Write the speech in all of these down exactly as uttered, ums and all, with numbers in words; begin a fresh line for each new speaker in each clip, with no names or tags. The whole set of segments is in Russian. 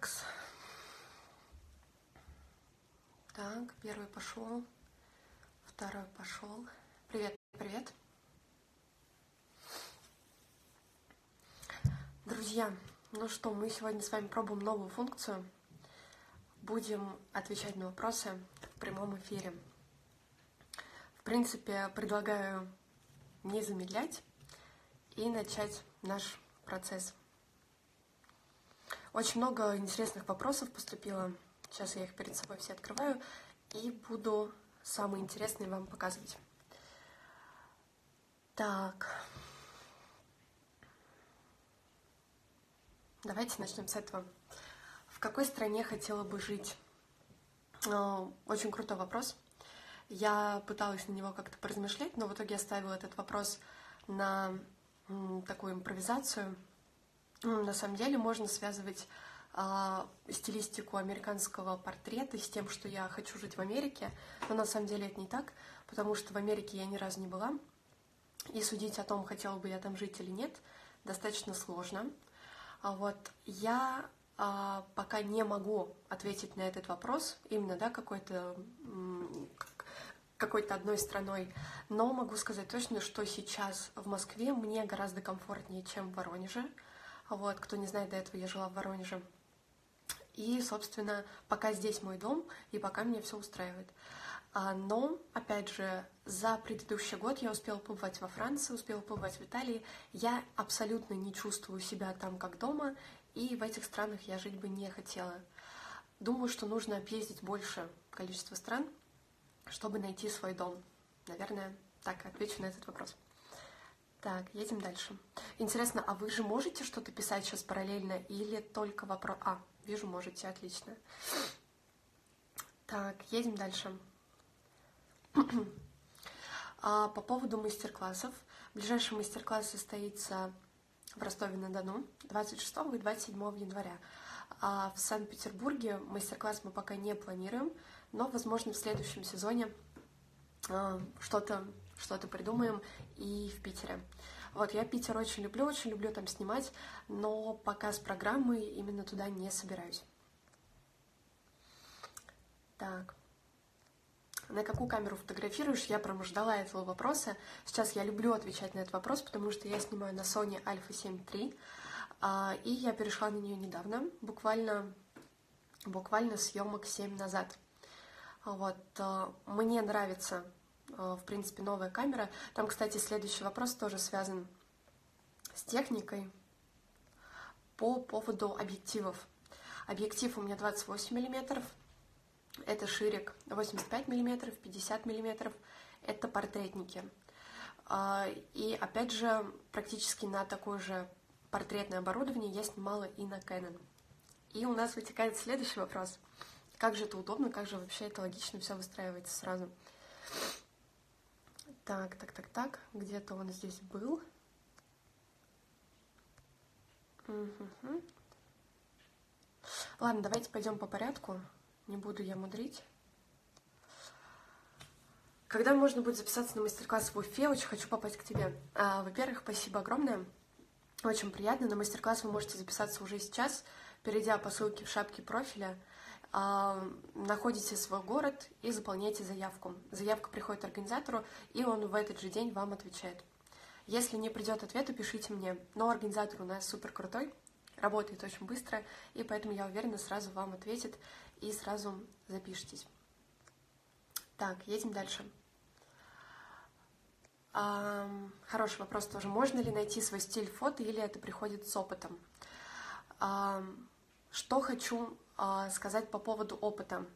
Такс. Так, первый пошел, второй пошел. Привет, привет. Друзья, ну что, мы сегодня с вами пробуем новую функцию. Будем отвечать на вопросы в прямом эфире. В принципе, предлагаю не замедлять и начать наш процесс. Очень много интересных вопросов поступило. Сейчас я их перед собой все открываю и буду самые интересные вам показывать. Так. Давайте начнем с этого. В какой стране хотела бы жить? Очень крутой вопрос. Я пыталась на него как-то поразмышлять, но в итоге оставила этот вопрос на такую импровизацию. На самом деле можно связывать э, стилистику американского портрета с тем, что я хочу жить в Америке, но на самом деле это не так, потому что в Америке я ни разу не была, и судить о том, хотела бы я там жить или нет, достаточно сложно. А вот я э, пока не могу ответить на этот вопрос, именно, да, какой-то какой-то одной страной, но могу сказать точно, что сейчас в Москве мне гораздо комфортнее, чем в Воронеже. Вот, кто не знает, до этого я жила в Воронеже. И, собственно, пока здесь мой дом, и пока меня все устраивает. Но, опять же, за предыдущий год я успела побывать во Франции, успела побывать в Италии. Я абсолютно не чувствую себя там как дома, и в этих странах я жить бы не хотела. Думаю, что нужно объездить больше количество стран, чтобы найти свой дом. Наверное, так отвечу на этот вопрос. Так, едем дальше. Интересно, а вы же можете что-то писать сейчас параллельно или только вопрос... А, вижу, можете, отлично. Так, едем дальше. а, по поводу мастер-классов. Ближайший мастер-класс состоится в Ростове-на-Дону двадцать шестого и двадцать седьмого января. А в Санкт-Петербурге мастер-класс мы пока не планируем, но, возможно, в следующем сезоне а, что-то... что-то придумаем и в Питере. Вот, я Питер очень люблю, очень люблю там снимать, но пока с программой именно туда не собираюсь. Так. На какую камеру фотографируешь? Я прям ждала этого вопроса. Сейчас я люблю отвечать на этот вопрос, потому что я снимаю на Sony Alpha семь три, и я перешла на нее недавно, буквально, буквально съемок семь назад. Вот, мне нравится, в принципе, новая камера. Там, кстати, следующий вопрос тоже связан с техникой по поводу объективов. Объектив у меня двадцать восемь миллиметров, это ширик, восемьдесят пять миллиметров, пятьдесят миллиметров, это портретники. И, опять же, практически на такое же портретное оборудование я снимала и на Canon. И у нас вытекает следующий вопрос. Как же это удобно, как же вообще это логично все выстраивается сразу. Так, так, так, так, где-то он здесь был. Угу. Ладно, давайте пойдем по порядку, не буду я мудрить. Когда можно будет записаться на мастер-класс в Уфе, очень хочу попасть к тебе. А, во-первых, спасибо огромное, очень приятно. На мастер-класс вы можете записаться уже сейчас, перейдя по ссылке в шапке профиля. Находите свой город и заполняйте заявку. Заявка приходит организатору, и он в этот же день вам отвечает. Если не придет ответ, пишите мне. Но организатор у нас супер крутой, работает очень быстро, и поэтому я уверена, сразу вам ответит и сразу запишитесь. Так, едем дальше. А, хороший вопрос тоже. Можно ли найти свой стиль фото, или это приходит с опытом? А, что хочу сказать по поводу опыта.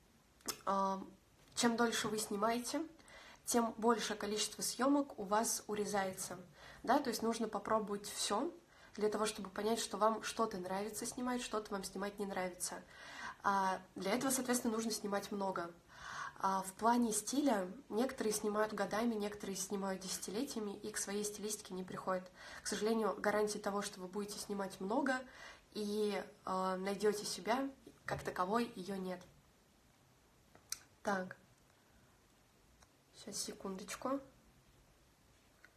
Чем дольше вы снимаете, тем большее количество съемок у вас урезается. Да? То есть нужно попробовать все для того, чтобы понять, что вам что-то нравится снимать, что-то вам снимать не нравится. А для этого, соответственно, нужно снимать много. А в плане стиля некоторые снимают годами, некоторые снимают десятилетиями и к своей стилистике не приходят. К сожалению, гарантии того, что вы будете снимать много и э, найдете себя, как таковой ее нет. Так, сейчас, секундочку.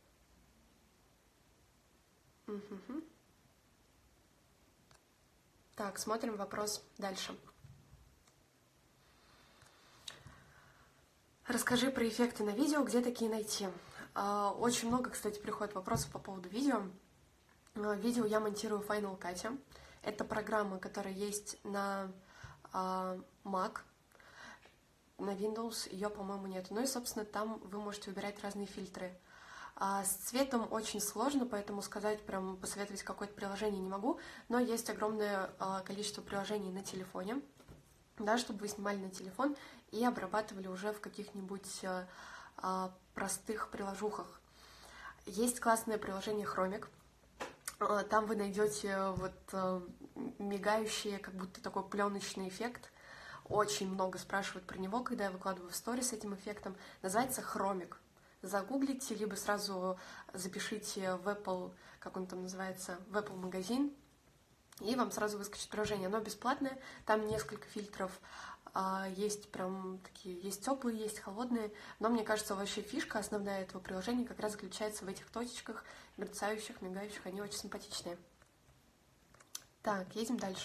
Угу. Так, смотрим вопрос дальше. Расскажи про эффекты на видео, где такие найти? Очень много, кстати, приходит вопросов по поводу видео. Видео я монтирую в Final Cut. Это программа, которая есть на Mac, на Windows ее, по-моему, нет. Ну и, собственно, там вы можете выбирать разные фильтры. А с цветом очень сложно, поэтому сказать, прям посоветовать какое-то приложение не могу, но есть огромное а, количество приложений на телефоне, да, чтобы вы снимали на телефон и обрабатывали уже в каких-нибудь а, а, простых приложухах. Есть классное приложение Chromic. А, там вы найдете вот а, мигающий, как будто такой пленочный эффект. Очень много спрашивают про него, когда я выкладываю в сторис с этим эффектом. Называется Chromic. Загуглите, либо сразу запишите в Apple, как он там называется, в Apple магазин, и вам сразу выскочит приложение. Оно бесплатное, там несколько фильтров, есть прям такие, есть теплые, есть холодные, но мне кажется, вообще фишка основная этого приложения как раз заключается в этих точечках, мерцающих, мигающих, они очень симпатичные. Так, едем дальше.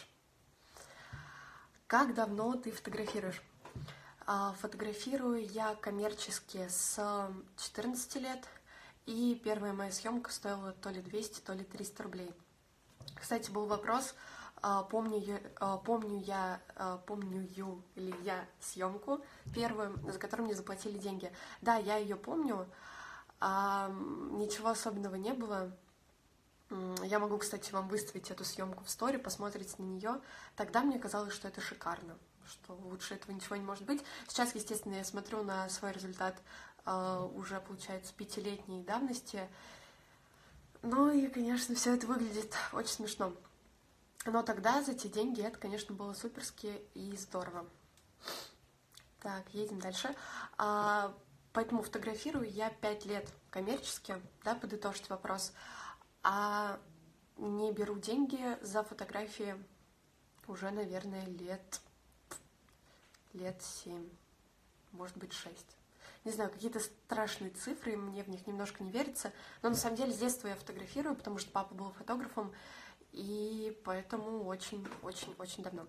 Как давно ты фотографируешь? Фотографирую я коммерчески с четырнадцати лет, и первая моя съемка стоила то ли двести, то ли триста рублей. Кстати, был вопрос, помню, помню я, помню ли я съемку первую, за которую мне заплатили деньги. Да, я ее помню, ничего особенного не было. Я могу, кстати, вам выставить эту съемку в стори, посмотрите на нее. Тогда мне казалось, что это шикарно, что лучше этого ничего не может быть. Сейчас, естественно, я смотрю на свой результат э, уже, получается, пятилетней давности. Ну и, конечно, все это выглядит очень смешно. Но тогда за те деньги это, конечно, было суперски и здорово. Так, едем дальше. А, поэтому фотографирую я пять лет коммерчески, да, подытожить вопрос. А не беру деньги за фотографии уже, наверное, лет, лет семь, может быть, шесть. Не знаю, какие-то страшные цифры, мне в них немножко не верится, но на самом деле с детства я фотографирую, потому что папа был фотографом, и поэтому очень-очень-очень давно.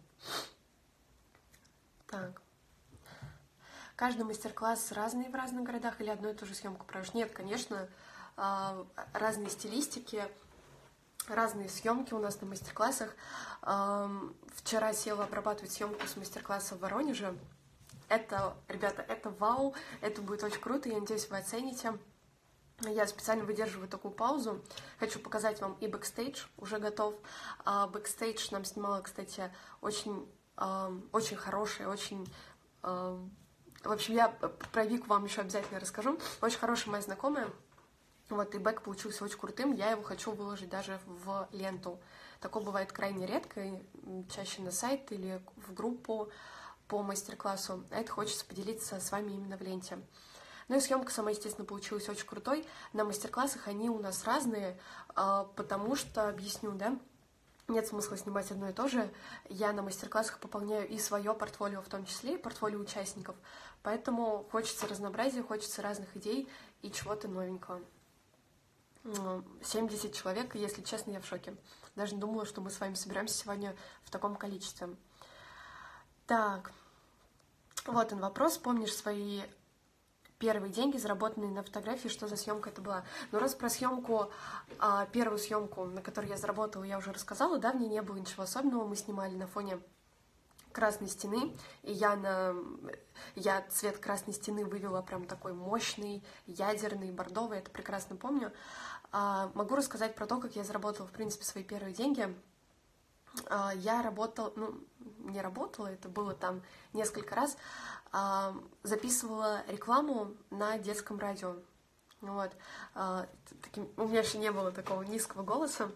Так. Каждый мастер-класс разный в разных городах или одну и ту же съемку проводишь? Нет, конечно, разные стилистики, разные съемки у нас на мастер-классах. Вчера села обрабатывать съемку с мастер-класса в Воронеже. Это, ребята, это вау, это будет очень круто, я надеюсь, вы оцените. Я специально выдерживаю такую паузу. Хочу показать вам и бэкстейдж, уже готов. Бэкстейдж нам снимала, кстати, очень, очень хорошая, очень... В общем, я про Вику вам еще обязательно расскажу. Очень хорошая моя знакомая. Вот, и бэк получился очень крутым. Я его хочу выложить даже в ленту. Такое бывает крайне редко, чаще на сайт или в группу по мастер-классу. А это хочется поделиться с вами именно в ленте. Ну и съемка сама, естественно, получилась очень крутой. На мастер-классах они у нас разные, потому что, объясню, да, нет смысла снимать одно и то же. Я на мастер-классах пополняю и свое портфолио, в том числе и портфолио участников. Поэтому хочется разнообразия, хочется разных идей и чего-то новенького. семьдесят человек, и, если честно, я в шоке. Даже не думала, что мы с вами собираемся сегодня в таком количестве. Так, вот он вопрос. Помнишь свои первые деньги, заработанные на фотографии, что за съемка это была? Ну, раз про съемку, первую съемку, на которую я заработала, я уже рассказала, да, в ней не было ничего особенного. Мы снимали на фоне красной стены, и я на я цвет красной стены вывела прям такой мощный, ядерный, бордовый, это прекрасно помню. А, могу рассказать про то, как я заработала, в принципе, свои первые деньги. А, я работала, ну, не работала, это было там несколько раз, а, записывала рекламу на детском радио. Вот. А, таким, у меня еще не было такого низкого голоса.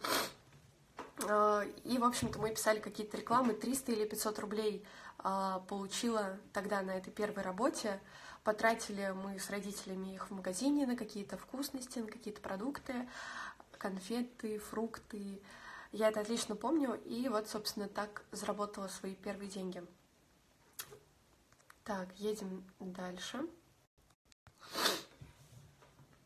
И, в общем-то, мы писали какие-то рекламы, триста или пятьсот рублей получила тогда на этой первой работе. Потратили мы с родителями их в магазине на какие-то вкусности, на какие-то продукты, конфеты, фрукты. Я это отлично помню, и вот, собственно, так заработала свои первые деньги. Так, едем дальше.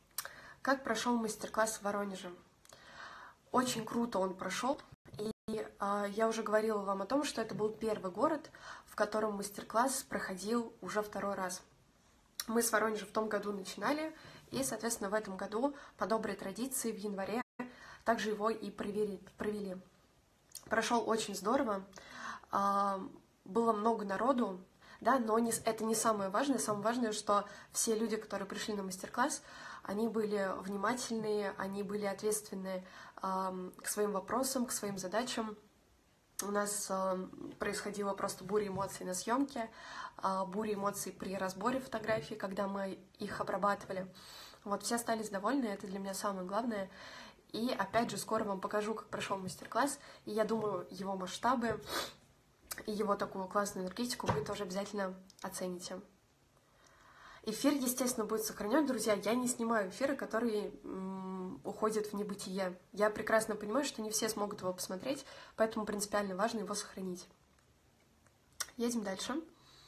Как прошел мастер-класс в Воронеже? Очень круто он прошел, и я уже говорила вам о том, что это был первый город, в котором мастер-класс проходил уже второй раз. Мы с Воронежа в том году начинали, и, соответственно, в этом году по доброй традиции в январе также его и провели. провели. Прошел очень здорово, было много народу, да, но не, это не самое важное. Самое важное, что все люди, которые пришли на мастер-класс, они были внимательные, они были ответственны э, к своим вопросам, к своим задачам. У нас э, происходила просто буря эмоций на съемке, э, буря эмоций при разборе фотографий, когда мы их обрабатывали. Вот, все остались довольны, это для меня самое главное. И опять же, скоро вам покажу, как прошел мастер-класс, и я думаю, его масштабы и его такую классную энергетику вы тоже обязательно оцените. Эфир, естественно, будет сохранен, друзья. Я не снимаю эфиры, которые м, уходят в небытие. Я прекрасно понимаю, что не все смогут его посмотреть, поэтому принципиально важно его сохранить. Едем дальше.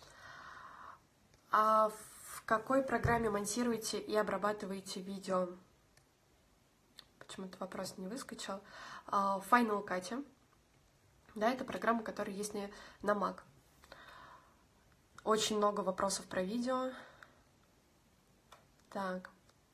А в какой программе монтируете и обрабатываете видео? Почему-то вопрос не выскочил. В Final Cut. Да, это программа, которая есть на Mac. Очень много вопросов про видео. Так.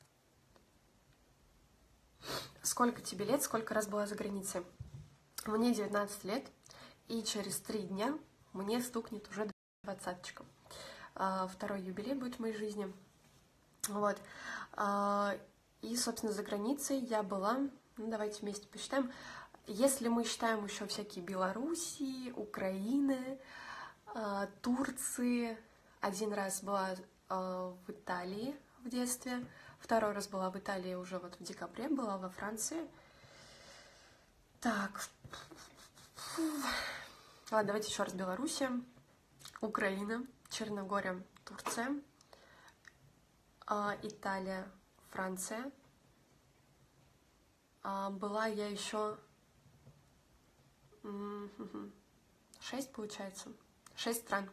Сколько тебе лет, сколько раз была за границей? Мне девятнадцать лет, и через три дня мне стукнет уже двадцаточка. Второй юбилей будет в моей жизни. Вот. И, собственно, за границей я была... Ну, давайте вместе посчитаем. Если мы считаем еще всякие Белоруссии, Украины, э, Турции, один раз была э, в Италии в детстве, второй раз была в Италии уже вот в декабре, была во Франции. Так, ладно, давайте еще раз. Белоруссия, Украина, Черногория, Турция, э, Италия, Франция. Э, была я еще... Шесть, получается. Шесть стран.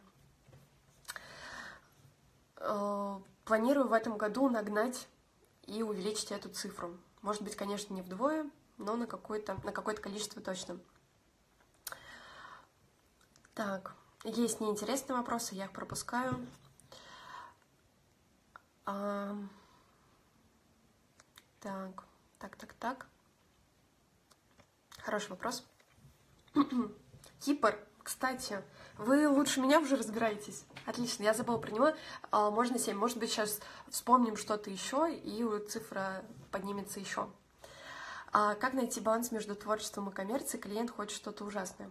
Планирую в этом году нагнать и увеличить эту цифру. Может быть, конечно, не вдвое, но на какое-то, на какое-то количество точно. Так, есть неинтересные вопросы, я их пропускаю. А, так, так, так, так. Хороший вопрос. Кипр, кстати, вы лучше меня уже разбираетесь. Отлично, я забыла про него. Можно семь. Может быть, сейчас вспомним что-то еще, и цифра поднимется еще. Как найти баланс между творчеством и коммерцией? Клиент хочет что-то ужасное.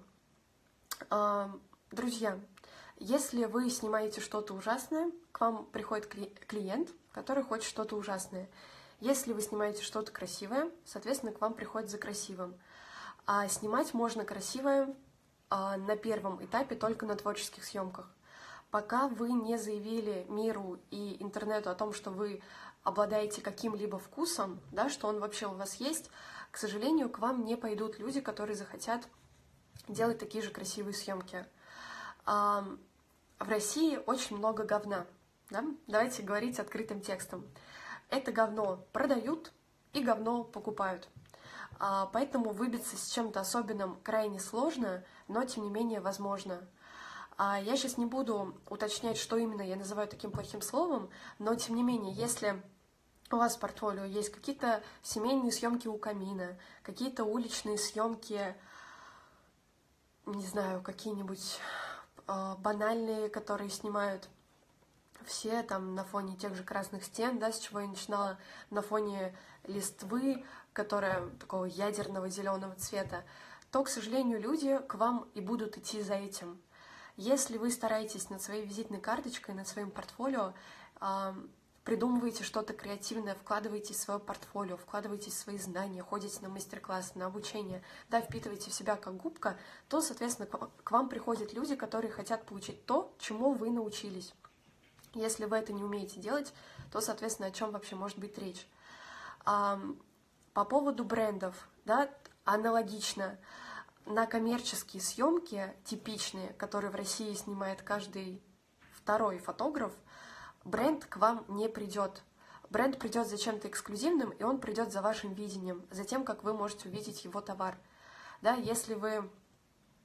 Друзья, если вы снимаете что-то ужасное, к вам приходит клиент, который хочет что-то ужасное. Если вы снимаете что-то красивое, соответственно, к вам приходит за красивым. А снимать можно красивое а, на первом этапе только на творческих съемках. Пока вы не заявили миру и интернету о том, что вы обладаете каким-либо вкусом, да, что он вообще у вас есть, к сожалению, к вам не пойдут люди, которые захотят делать такие же красивые съемки. А, в России очень много говна. Да? Давайте говорить открытым текстом. Это говно продают и говно покупают. Поэтому выбиться с чем-то особенным крайне сложно, но тем не менее возможно. Я сейчас не буду уточнять, что именно я называю таким плохим словом, но тем не менее, если у вас в портфолио есть какие-то семейные съемки у камина, какие-то уличные съемки, не знаю, какие-нибудь банальные, которые снимают все там на фоне тех же красных стен, да, с чего я начинала, на фоне листвы, которая такого ядерного зеленого цвета, то, к сожалению, люди к вам и будут идти за этим. Если вы стараетесь над своей визитной карточкой, над своим портфолио, э, придумываете что-то креативное, вкладываете в свое портфолио, вкладываете в свои знания, ходите на мастер-классы, на обучение, да, впитываете в себя как губка, то, соответственно, к вам приходят люди, которые хотят получить то, чему вы научились. Если вы это не умеете делать, то, соответственно, о чем вообще может быть речь? По поводу брендов, да, аналогично, на коммерческие съемки, типичные, которые в России снимает каждый второй фотограф, бренд к вам не придет. Бренд придет за чем-то эксклюзивным, и он придет за вашим видением, за тем, как вы можете увидеть его товар. Да, если вы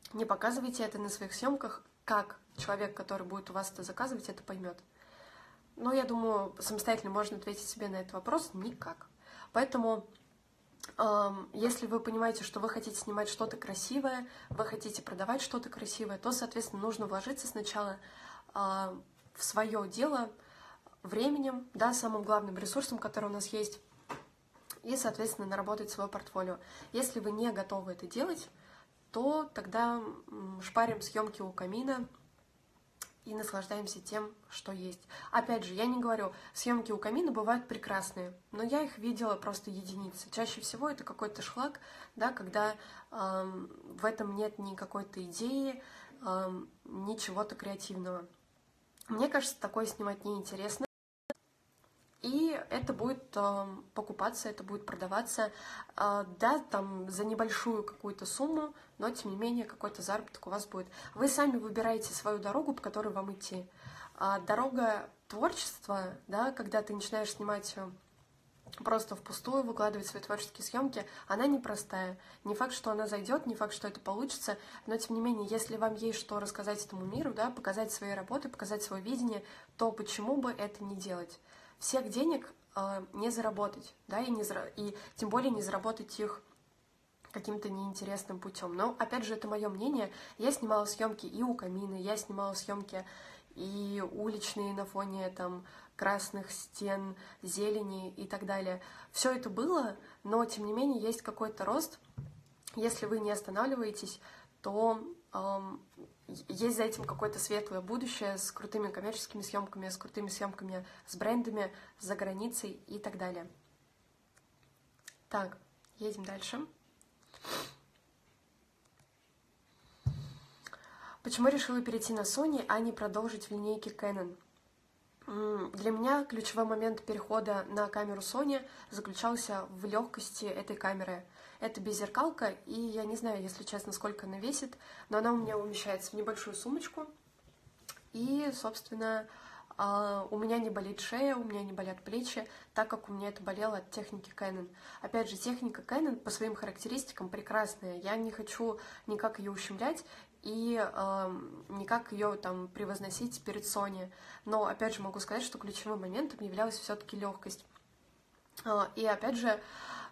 Не показывайте это на своих съемках, как человек, который будет у вас это заказывать, это поймет. Но я думаю, самостоятельно можно ответить себе на этот вопрос никак. Поэтому, э, если вы понимаете, что вы хотите снимать что-то красивое, вы хотите продавать что-то красивое, то, соответственно, нужно вложиться сначала э, в свое дело временем, да, самым главным ресурсом, который у нас есть, и, соответственно, наработать свое портфолио. Если вы не готовы это делать, то тогда шпарим съемки у камина и наслаждаемся тем, что есть. Опять же, я не говорю, съемки у камина бывают прекрасные, но я их видела просто единицы. Чаще всего это какой-то шлак, да, когда э, в этом нет ни какой-то идеи, э, ни чего-то креативного. Мне кажется, такое снимать неинтересно. И это будет э, покупаться, это будет продаваться, э, да, там за небольшую какую-то сумму, но тем не менее какой-то заработок у вас будет. Вы сами выбираете свою дорогу, по которой вам идти. А дорога творчества, да, когда ты начинаешь снимать просто впустую, выкладывать свои творческие съемки, она непростая. Не факт, что она зайдет, не факт, что это получится, но тем не менее, если вам есть что рассказать этому миру, да, показать свои работы, показать свое видение, то почему бы это не делать? Всех денег э, не заработать, да, и, не зара... и тем более не заработать их каким-то неинтересным путем. Но, опять же, это мое мнение. Я снимала съемки и у камина, я снимала съемки и уличные на фоне там красных стен, зелени и так далее. Все это было, но, тем не менее, есть какой-то рост. Если вы не останавливаетесь, то эм, есть за этим какое-то светлое будущее с крутыми коммерческими съемками, с крутыми съемками с брендами, за границей и так далее. Так, едем дальше. Почему решила перейти на Sony, а не продолжить в линейке Canon? Для меня ключевой момент перехода на камеру Sony заключался в легкости этой камеры. Это беззеркалка, и я не знаю, если честно, сколько она весит, но она у меня умещается в небольшую сумочку. И, собственно, у меня не болит шея, у меня не болят плечи, так как у меня это болело от техники Canon. Опять же, техника Canon по своим характеристикам прекрасная. Я не хочу никак ее ущемлять и э, никак ее там превозносить перед Sony. Но, опять же, могу сказать, что ключевым моментом являлась все-таки легкость. Э, и, опять же, э,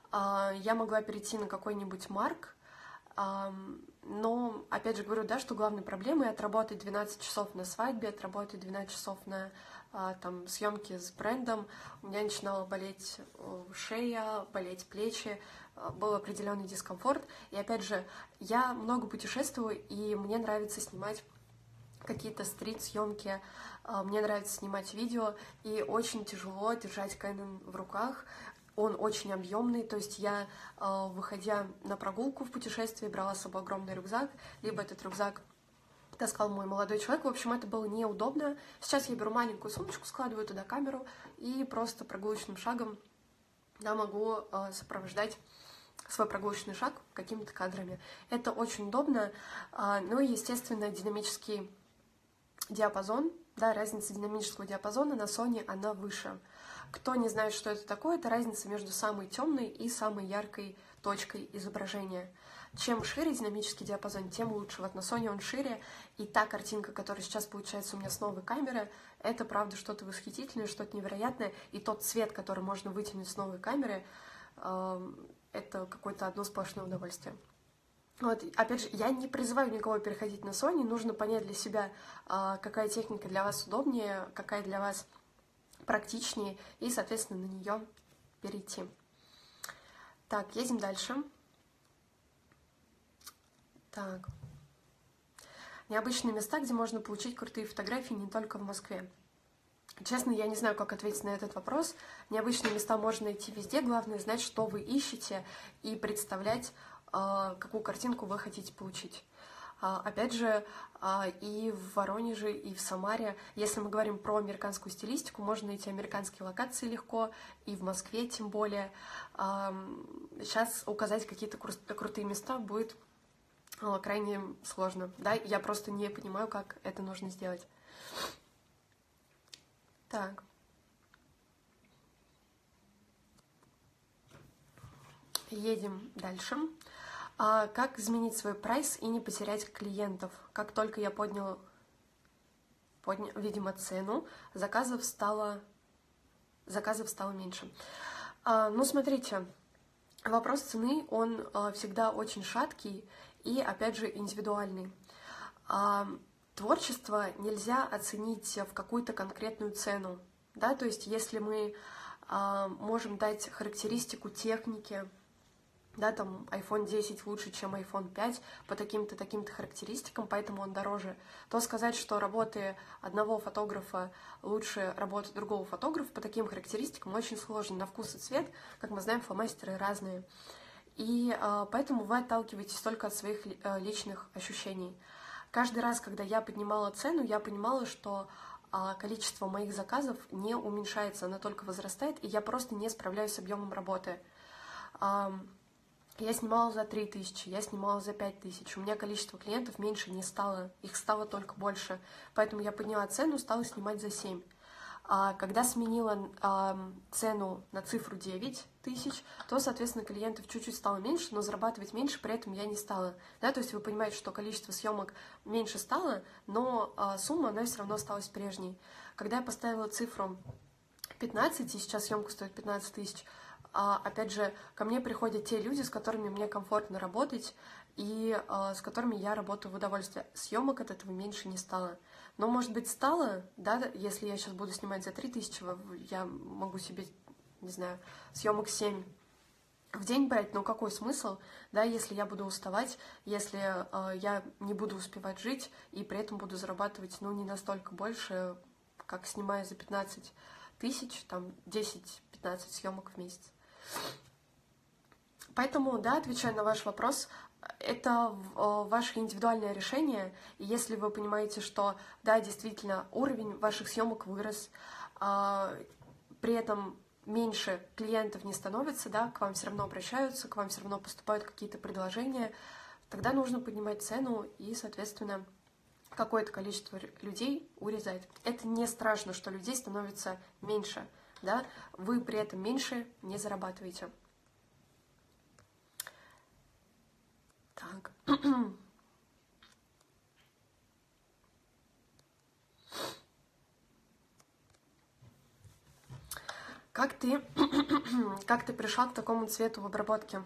я могла перейти на какой-нибудь Mark, э, но, опять же, говорю, да, что главной проблемой отработать двенадцать часов на свадьбе, отработать двенадцать часов на там, съемки с брендом. У меня начинала болеть шея, болеть плечи, был определенный дискомфорт. И, опять же, я много путешествую, и мне нравится снимать какие-то стрит-съемки, мне нравится снимать видео, и очень тяжело держать Canon в руках. Он очень объемный, то есть я, выходя на прогулку в путешествии, брала с собой огромный рюкзак, либо этот рюкзак таскал мой молодой человек. В общем, это было неудобно. Сейчас я беру маленькую сумочку, складываю туда камеру и просто прогулочным шагом, да, могу сопровождать свой прогулочный шаг какими-то кадрами. Это очень удобно. Ну и, естественно, динамический диапазон, да, разница динамического диапазона на Sony, она выше. Кто не знает, что это такое, это разница между самой темной и самой яркой точкой изображения. Чем шире динамический диапазон, тем лучше. Вот на Sony он шире, и та картинка, которая сейчас получается у меня с новой камеры, это, правда, что-то восхитительное, что-то невероятное, и тот цвет, который можно вытянуть с новой камеры, э, это какое-то одно сплошное удовольствие. Вот, опять же, я не призываю никого переходить на Sony, нужно понять для себя, э, какая техника для вас удобнее, какая для вас практичнее, и, соответственно, на нее перейти. Так, едем дальше. Так. Необычные места, где можно получить крутые фотографии не только в Москве. Честно, я не знаю, как ответить на этот вопрос. Необычные места можно найти везде. Главное знать, что вы ищете, и представлять, какую картинку вы хотите получить. Опять же, и в Воронеже, и в Самаре, если мы говорим про американскую стилистику, можно найти американские локации легко, и в Москве тем более. Сейчас указать какие-то крутые места будет крайне сложно, да, я просто не понимаю, как это нужно сделать. Так. Едем дальше. А как изменить свой прайс и не потерять клиентов? Как только я поднял, поднял видимо, цену, заказов стало, заказов стало меньше. А, ну, смотрите, вопрос цены, он а, всегда очень шаткий и, опять же, индивидуальный. А, творчество нельзя оценить в какую-то конкретную цену, да, то есть если мы а, можем дать характеристику техники, да, там айфон десять лучше, чем айфон пять по таким-то, таким-то характеристикам, поэтому он дороже, то сказать, что работы одного фотографа лучше работы другого фотографа по таким характеристикам очень сложно. На вкус и цвет, как мы знаем, фломастеры разные. И э, поэтому вы отталкиваетесь только от своих э, личных ощущений. Каждый раз, когда я поднимала цену, я понимала, что э, количество моих заказов не уменьшается, оно только возрастает, и я просто не справляюсь с объемом работы. Э, Я снимала за три тысячи, я снимала за пять тысяч. У меня количество клиентов меньше не стало, их стало только больше. Поэтому я подняла цену, стала снимать за семь. А когда сменила а, цену на цифру девять тысяч, то, соответственно, клиентов чуть-чуть стало меньше, но зарабатывать меньше при этом я не стала. Да, то есть вы понимаете, что количество съемок меньше стало, но а, сумма, она все равно осталась прежней. Когда я поставила цифру пятнадцать, и сейчас съемка стоит пятнадцать тысяч, А, опять же, ко мне приходят те люди, с которыми мне комфортно работать, и а, с которыми я работаю в удовольствие. Съемок от этого меньше не стало. Но, может быть, стало, да, если я сейчас буду снимать за три тысячи, я могу себе, не знаю, съемок семь в день брать, но какой смысл, да, если я буду уставать, если э, я не буду успевать жить, и при этом буду зарабатывать, ну, не настолько больше, как снимая за пятнадцать тысяч, там, десять-пятнадцать съемок в месяц. Поэтому, да, отвечая на ваш вопрос, это ваше индивидуальное решение, и если вы понимаете, что, да, действительно, уровень ваших съемок вырос, при этом меньше клиентов не становится, да, к вам все равно обращаются, к вам все равно поступают какие-то предложения, тогда нужно поднимать цену и, соответственно, какое-то количество людей урезать. Это не страшно, что людей становится меньше, да, вы при этом меньше не зарабатываете. Так. Как ты, как ты пришла к такому цвету в обработке?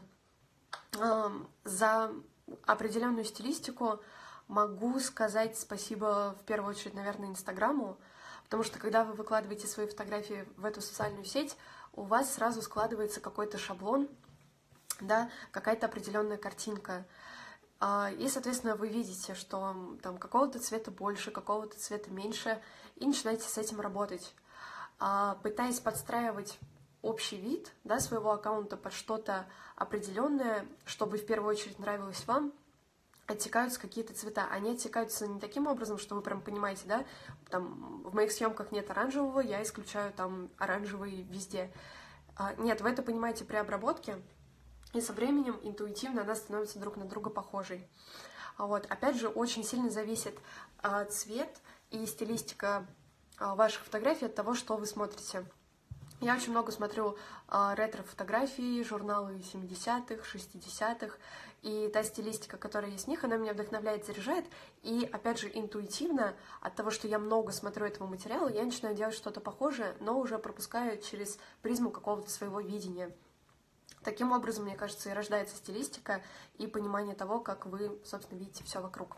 За определенную стилистику могу сказать спасибо в первую очередь, наверное, Инстаграму, потому что когда вы выкладываете свои фотографии в эту социальную сеть, у вас сразу складывается какой-то шаблон, да, какая-то определенная картинка. И, соответственно, вы видите, что там какого-то цвета больше, какого-то цвета меньше, и начинаете с этим работать. Пытаясь подстраивать общий вид, да, своего аккаунта под что-то определенное, чтобы в первую очередь нравилось вам, оттекаются какие-то цвета. Они оттекаются не таким образом, что вы прям понимаете, да, там в моих съемках нет оранжевого, я исключаю там оранжевый везде. Нет, вы это понимаете при обработке, и со временем интуитивно она становится друг на друга похожей. Вот. Опять же, очень сильно зависит цвет и стилистика ваших фотографий от того, что вы смотрите. Я очень много смотрю э, ретро-фотографии, журналы семидесятых, шестидесятых, и та стилистика, которая есть в них, она меня вдохновляет, заряжает, и, опять же, интуитивно, от того, что я много смотрю этого материала, я начинаю делать что-то похожее, но уже пропускаю через призму какого-то своего видения. Таким образом, мне кажется, и рождается стилистика и понимание того, как вы, собственно, видите все вокруг.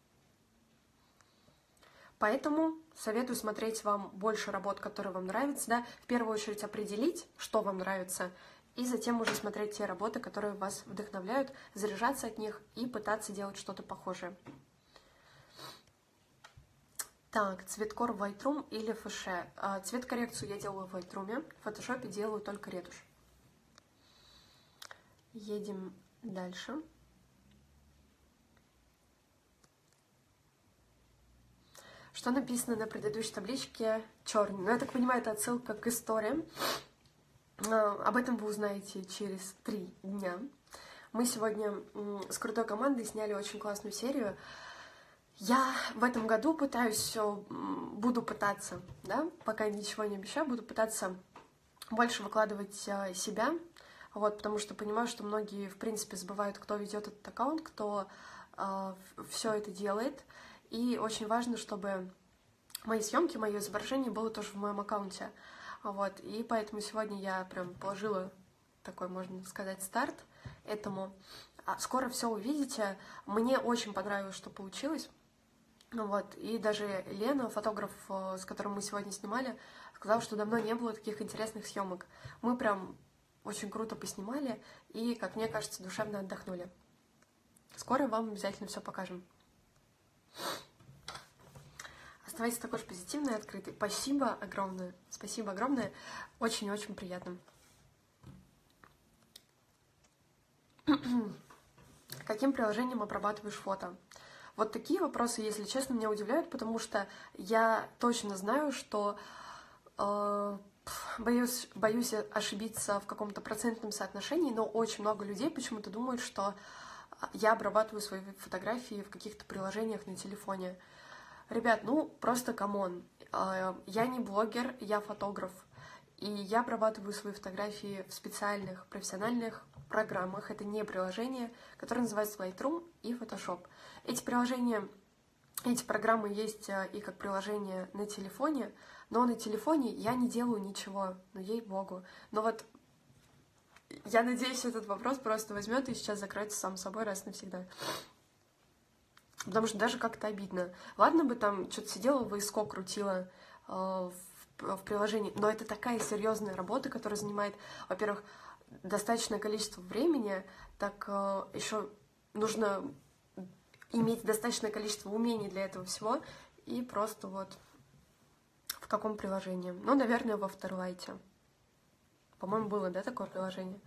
Поэтому советую смотреть вам больше работ, которые вам нравятся, да, в первую очередь определить, что вам нравится, и затем уже смотреть те работы, которые вас вдохновляют, заряжаться от них и пытаться делать что-то похожее. Так, цветкор в Lightroom или Фэше? Цветкоррекцию я делаю в Lightroom, в фотошопе делаю только ретушь. Едем дальше. Что написано на предыдущей табличке черный? Ну, я так понимаю, это отсылка к истории. Об этом вы узнаете через три дня. Мы сегодня с крутой командой сняли очень классную серию. Я в этом году пытаюсь, буду пытаться, да, пока ничего не обещаю, буду пытаться больше выкладывать себя, вот, потому что понимаю, что многие, в принципе, забывают, кто ведет этот аккаунт, кто э, все это делает, и очень важно, чтобы мои съемки, мое изображение было тоже в моем аккаунте, вот, и поэтому сегодня я прям положила такой, можно сказать, старт этому. Скоро все увидите. Мне очень понравилось, что получилось. Вот. И даже Лена, фотограф, с которым мы сегодня снимали, сказала, что давно не было таких интересных съемок. Мы прям очень круто поснимали и, как мне кажется, душевно отдохнули. Скоро вам обязательно все покажем. Оставайтесь такой же позитивной и открытой. Спасибо огромное. Спасибо огромное. Очень-очень приятно. Каким приложением обрабатываешь фото? Вот такие вопросы, если честно, меня удивляют, потому что я точно знаю, что э, боюсь, боюсь ошибиться в каком-то процентном соотношении, но очень много людей почему-то думают, что я обрабатываю свои фотографии в каких-то приложениях на телефоне. Ребят, ну просто камон. Э, я не блогер, я фотограф. И я обрабатываю свои фотографии в специальных профессиональных программах. Это не приложение, которое называется Lightroom и Photoshop. Эти приложения, эти программы есть и как приложение на телефоне, но на телефоне я не делаю ничего, ну ей-богу. Но вот я надеюсь, этот вопрос просто возьмет и сейчас закроется сам собой раз навсегда. Потому что даже как-то обидно. Ладно бы там что-то сидела, в ИСКО крутила э, в в приложении, но это такая серьезная работа, которая занимает, во-первых, достаточное количество времени, так э, еще нужно иметь достаточное количество умений для этого всего, и просто вот в каком приложении? Ну, наверное, во Afterlight. По-моему, было, да, такое приложение?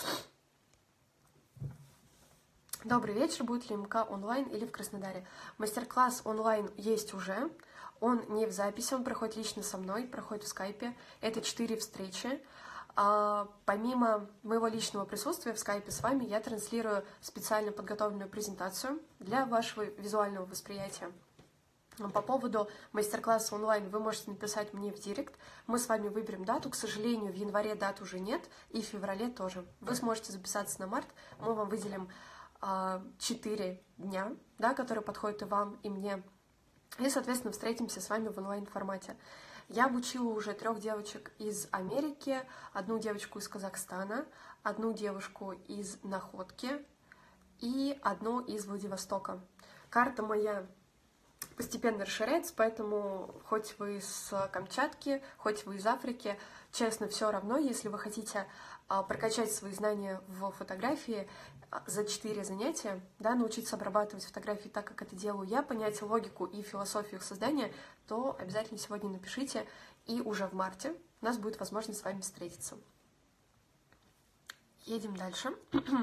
Добрый вечер, будет ли МК онлайн или в Краснодаре? Мастер-класс онлайн есть уже. Он не в записи, он проходит лично со мной, проходит в скайпе. Это четыре встречи. А, помимо моего личного присутствия в скайпе с вами, я транслирую специально подготовленную презентацию для вашего визуального восприятия. По поводу мастер-класса онлайн вы можете написать мне в директ. Мы с вами выберем дату. К сожалению, в январе дат уже нет, и в феврале тоже. Вы сможете записаться на март. Мы вам выделим а, четыре дня, да, которые подходят и вам, и мне. И, соответственно, встретимся с вами в онлайн-формате. Я обучила уже трех девочек из Америки, одну девочку из Казахстана, одну девушку из Находки и одну из Владивостока. Карта моя постепенно расширяется, поэтому хоть вы из Камчатки, хоть вы из Африки, честно, все равно, если вы хотите прокачать свои знания в фотографии за четыре занятия, да, научиться обрабатывать фотографии так, как это делаю я, понять логику и философию их создания, то обязательно сегодня напишите, и уже в марте у нас будет возможность с вами встретиться. Едем дальше.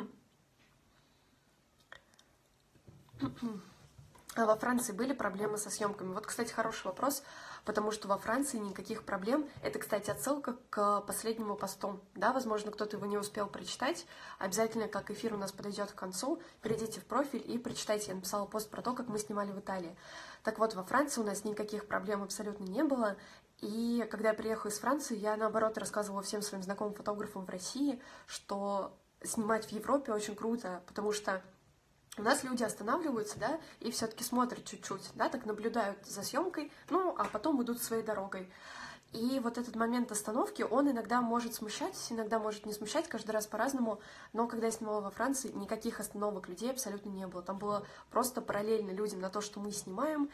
А во Франции были проблемы со съемками? Вот, кстати, хороший вопрос, потому что во Франции никаких проблем. Это, кстати, отсылка к последнему посту. Да, возможно, кто-то его не успел прочитать. Обязательно, как эфир у нас подойдет к концу, перейдите в профиль и прочитайте. Я написала пост про то, как мы снимали в Италии. Так вот, во Франции у нас никаких проблем абсолютно не было. И когда я приехала из Франции, я, наоборот, рассказывала всем своим знакомым фотографам в России, что снимать в Европе очень круто, потому что у нас люди останавливаются, да, и все-таки смотрят чуть-чуть, да, так наблюдают за съемкой, ну, а потом идут своей дорогой. И вот этот момент остановки, он иногда может смущать, иногда может не смущать, каждый раз по-разному, но когда я снимала во Франции, никаких остановок людей абсолютно не было. Там было просто параллельно людям на то, что мы снимаем.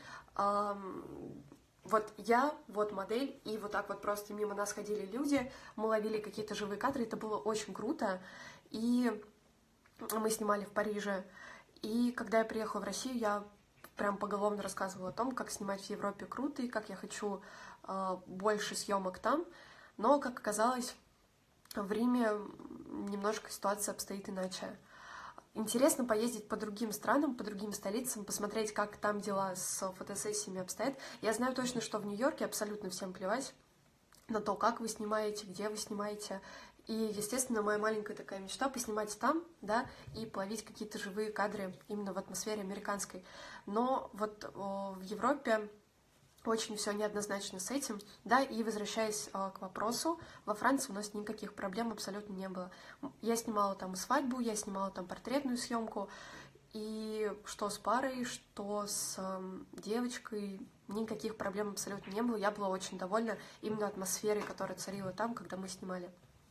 Вот я, вот модель, и вот так вот просто мимо нас ходили люди, мы ловили какие-то живые кадры, это было очень круто. И мы снимали в Париже. И когда я приехала в Россию, я прям поголовно рассказывала о том, как снимать в Европе круто и как я хочу э, больше съемок там. Но, как оказалось, в Риме немножко ситуация обстоит иначе. Интересно поездить по другим странам, по другим столицам, посмотреть, как там дела с фотосессиями обстоят. Я знаю точно, что в Нью-Йорке абсолютно всем плевать на то, как вы снимаете, где вы снимаете. И, естественно, моя маленькая такая мечта — поснимать там, да, и половить какие-то живые кадры именно в атмосфере американской. Но вот о, в Европе Очень все неоднозначно с этим, да, и возвращаясь э, к вопросу, во Франции у нас никаких проблем абсолютно не было. Я снимала там свадьбу, я снимала там портретную съемку, и что с парой, что с э, девочкой, никаких проблем абсолютно не было. Я была очень довольна именно атмосферой, которая царила там, когда мы снимали.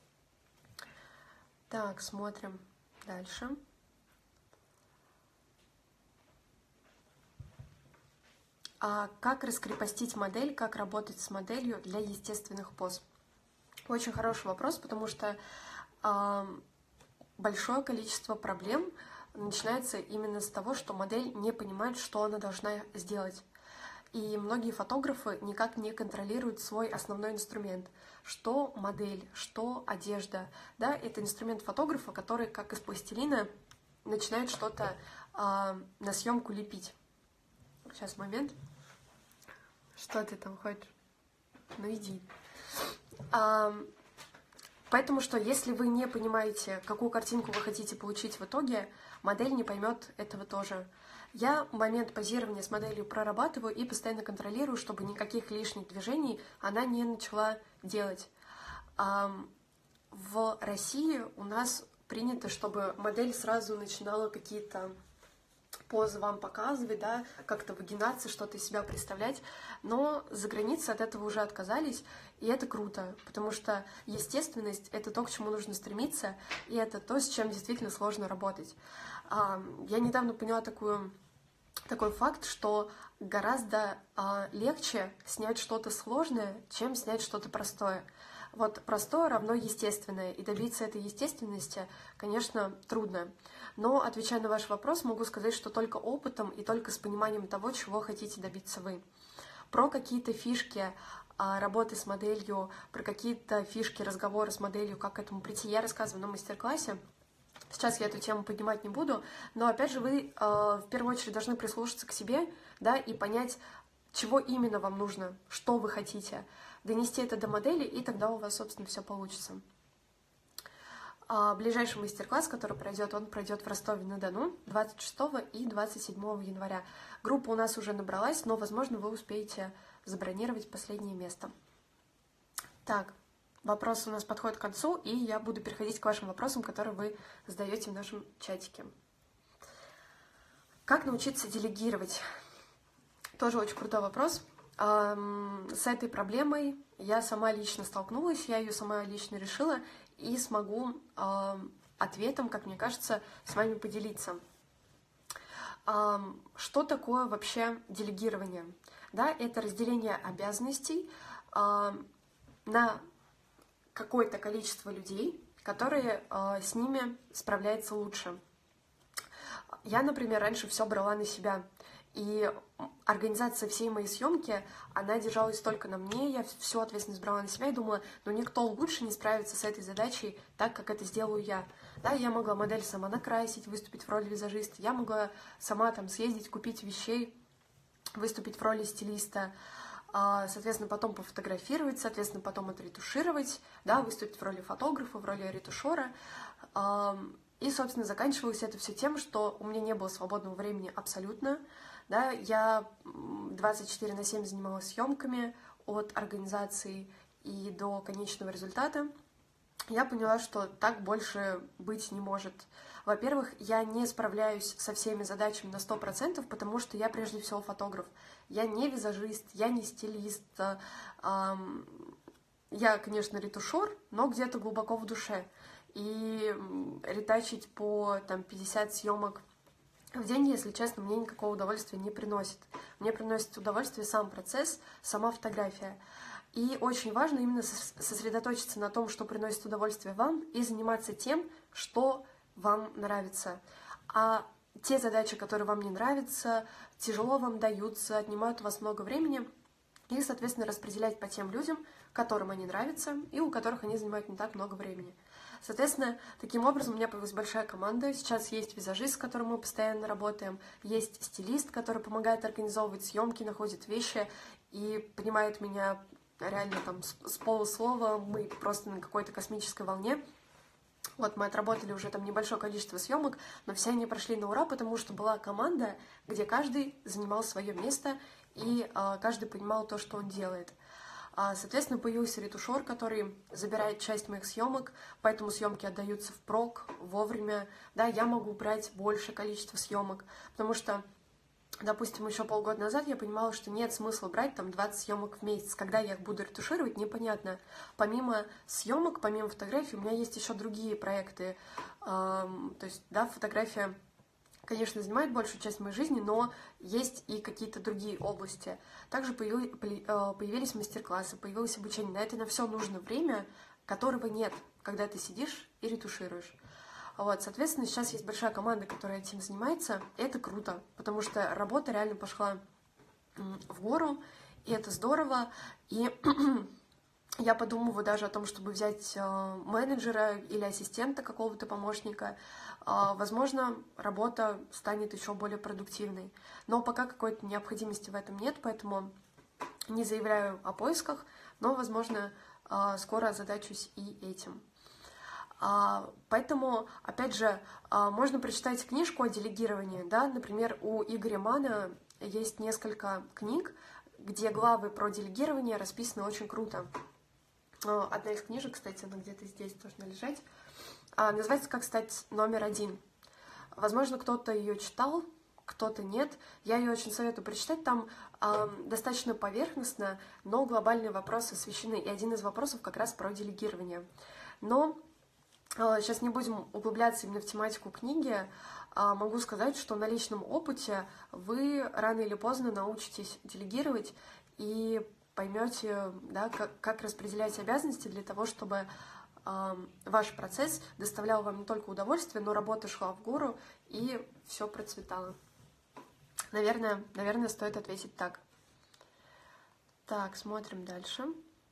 Так, смотрим дальше. А как раскрепостить модель, как работать с моделью для естественных поз? Очень хороший вопрос, потому что э, большое количество проблем начинается именно с того, что модель не понимает, что она должна сделать. И многие фотографы никак не контролируют свой основной инструмент. Что модель, что одежда. Да, это инструмент фотографа, который, как из пластилина, начинает что-то э, на съемку лепить. Сейчас, момент. Что ты там хочешь? Ну иди. А, поэтому что, если вы не понимаете, какую картинку вы хотите получить в итоге, модель не поймет этого тоже. Я момент позирования с моделью прорабатываю и постоянно контролирую, чтобы никаких лишних движений она не начала делать. А, в России у нас принято, чтобы модель сразу начинала какие-то позы вам показывать, да, как-то выгинаться, что-то из себя представлять, но за границей от этого уже отказались, и это круто, потому что естественность — это то, к чему нужно стремиться, и это то, с чем действительно сложно работать. Я недавно поняла такую, такой факт, что гораздо легче снять что-то сложное, чем снять что-то простое. Вот простое равно естественное, и добиться этой естественности, конечно, трудно. Но, отвечая на ваш вопрос, могу сказать, что только опытом и только с пониманием того, чего хотите добиться вы. Про какие-то фишки работы с моделью, про какие-то фишки разговора с моделью, как к этому прийти, я рассказываю на мастер-классе. Сейчас я эту тему поднимать не буду, но, опять же, вы в первую очередь должны прислушаться к себе, да, и понять, чего именно вам нужно, что вы хотите, донести это до модели, и тогда у вас, собственно, все получится. Ближайший мастер-класс, который пройдет, он пройдет в Ростове-на-Дону двадцать шестого и двадцать седьмого января. Группа у нас уже набралась, но, возможно, вы успеете забронировать последнее место. Так, вопрос у нас подходит к концу, и я буду переходить к вашим вопросам, которые вы задаете в нашем чатике. Как научиться делегировать? Тоже очень крутой вопрос. С этой проблемой я сама лично столкнулась, я ее сама лично решила, и смогу э, ответом, как мне кажется, с вами поделиться. Э, что такое вообще делегирование? Да, это разделение обязанностей э, на какое-то количество людей, которые э, с ними справляются лучше. Я, например, раньше все брала на себя. И организация всей моей съемки, она держалась только на мне, я всю ответственность брала на себя и думала, ну никто лучше не справится с этой задачей так, как это сделаю я. Да, я могла модель сама накрасить, выступить в роли визажиста, я могла сама там съездить, купить вещей, выступить в роли стилиста, соответственно, потом пофотографировать, соответственно, потом отретушировать, да, выступить в роли фотографа, в роли ретушера. И, собственно, заканчивалось это все тем, что у меня не было свободного времени абсолютно. Да, я двадцать четыре на семь занималась съемками от организации и до конечного результата. Я поняла, что так больше быть не может. Во-первых, я не справляюсь со всеми задачами на сто процентов, потому что я прежде всего фотограф. Я не визажист, я не стилист. Эм, я, конечно, ретушер, но где-то глубоко в душе. И ретачить по там, пятьдесят съемок в день, если честно, мне никакого удовольствия не приносит. Мне приносит удовольствие сам процесс, сама фотография. И очень важно именно сосредоточиться на том, что приносит удовольствие вам, и заниматься тем, что вам нравится. А те задачи, которые вам не нравятся, тяжело вам даются, отнимают у вас много времени, их, соответственно, распределять по тем людям, которым они нравятся, и у которых они занимают не так много времени. Соответственно, таким образом у меня появилась большая команда. Сейчас есть визажист, с которым мы постоянно работаем, есть стилист, который помогает организовывать съемки, находит вещи и понимает меня реально там с полуслова. Мы просто на какой-то космической волне. Вот мы отработали уже там небольшое количество съемок, но все они прошли на ура, потому что была команда, где каждый занимал свое место и э, каждый понимал то, что он делает. А, соответственно, появился ретушер, который забирает часть моих съемок, поэтому съемки отдаются впрок, вовремя. Да, я могу брать большее количество съемок, потому что, допустим, еще полгода назад я понимала, что нет смысла брать там двадцать съемок в месяц. Когда я их буду ретушировать, непонятно. Помимо съемок, помимо фотографий, у меня есть еще другие проекты. Эм, то есть, да, фотография, конечно, занимает большую часть моей жизни, но есть и какие-то другие области. Также появились мастер-классы, появилось обучение. На это на все нужно время, которого нет, когда ты сидишь и ретушируешь. Вот, соответственно, сейчас есть большая команда, которая этим занимается, и это круто, потому что работа реально пошла в гору, и это здорово. И я подумываю даже о том, чтобы взять менеджера или ассистента, какого-то помощника. Возможно, работа станет еще более продуктивной. Но пока какой-то необходимости в этом нет, поэтому не заявляю о поисках, но, возможно, скоро озадачусь и этим. Поэтому, опять же, можно прочитать книжку о делегировании. Да? Например, у Игоря Мана есть несколько книг, где главы про делегирование расписаны очень круто. Одна из книжек, кстати, она где-то здесь должна лежать, называется «Как стать номер один». Возможно, кто-то ее читал, кто-то нет. Я ее очень советую прочитать. Там э, достаточно поверхностно, но глобальные вопросы освещены. И один из вопросов как раз про делегирование. Но э, сейчас не будем углубляться именно в тематику книги. Э, могу сказать, что на личном опыте вы рано или поздно научитесь делегировать и поймете, да, как, как распределять обязанности для того, чтобы э, ваш процесс доставлял вам не только удовольствие, но работа шла в гору и все процветало. Наверное, наверное, стоит ответить так. Так, смотрим дальше.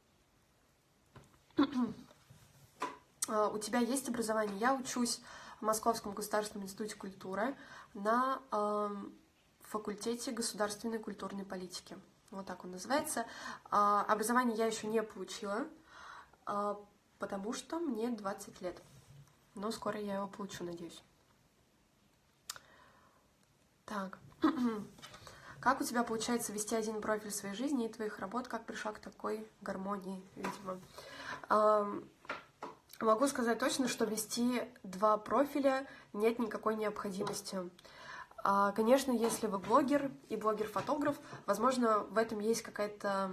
У тебя есть образование? Я учусь в Московском государственном институте культуры на э, факультете государственной культурной политики. Вот так он называется. Э, образование я еще не получила, э, потому что мне двадцать лет. Но скоро я его получу, надеюсь. Так. Как у тебя получается вести один профиль своей жизни и твоих работ? Как пришла к такой гармонии, видимо? Эм, могу сказать точно, что вести два профиля нет никакой необходимости. Э, конечно, если вы блогер и блогер-фотограф, возможно, в этом есть какая-то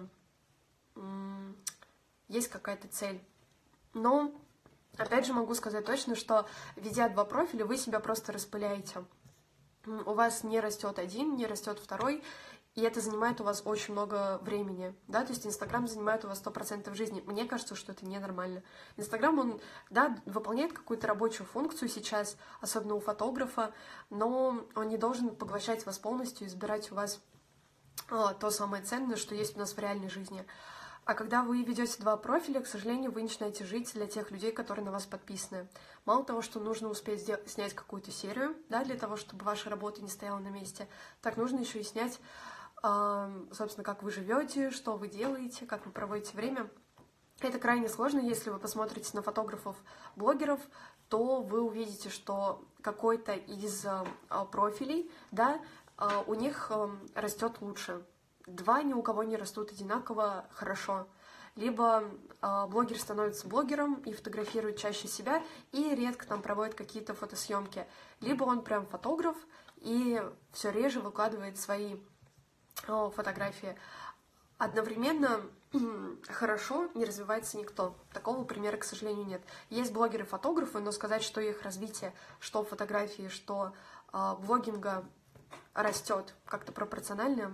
м- есть какая-то цель. Но, опять же, могу сказать точно, что, ведя два профиля, вы себя просто распыляете. У вас не растет один, не растет второй, и это занимает у вас очень много времени, да, то есть Инстаграм занимает у вас сто процентов жизни. Мне кажется, что это ненормально. Инстаграм, он, да, выполняет какую-то рабочую функцию сейчас, особенно у фотографа, но он не должен поглощать вас полностью и забирать у вас а, то самое ценное, что есть у нас в реальной жизни. А когда вы ведете два профиля, к сожалению, вы начинаете жить для тех людей, которые на вас подписаны. Мало того, что нужно успеть сделать, снять какую-то серию, да, для того, чтобы ваша работа не стояла на месте, так нужно еще и снять, э, собственно, как вы живете, что вы делаете, как вы проводите время. Это крайне сложно. Если вы посмотрите на фотографов-блогеров, то вы увидите, что какой-то из э, профилей, да, э, у них э, растет лучше. Два ни у кого не растут одинаково хорошо. Либо э, блогер становится блогером и фотографирует чаще себя, и редко там проводит какие-то фотосъемки. Либо он прям фотограф и все реже выкладывает свои э, фотографии. Одновременно хорошо не развивается никто. Такого примера, к сожалению, нет. Есть блогеры-фотографы, но сказать, что их развитие, что фотографии, что э, блогинга растет как-то пропорционально,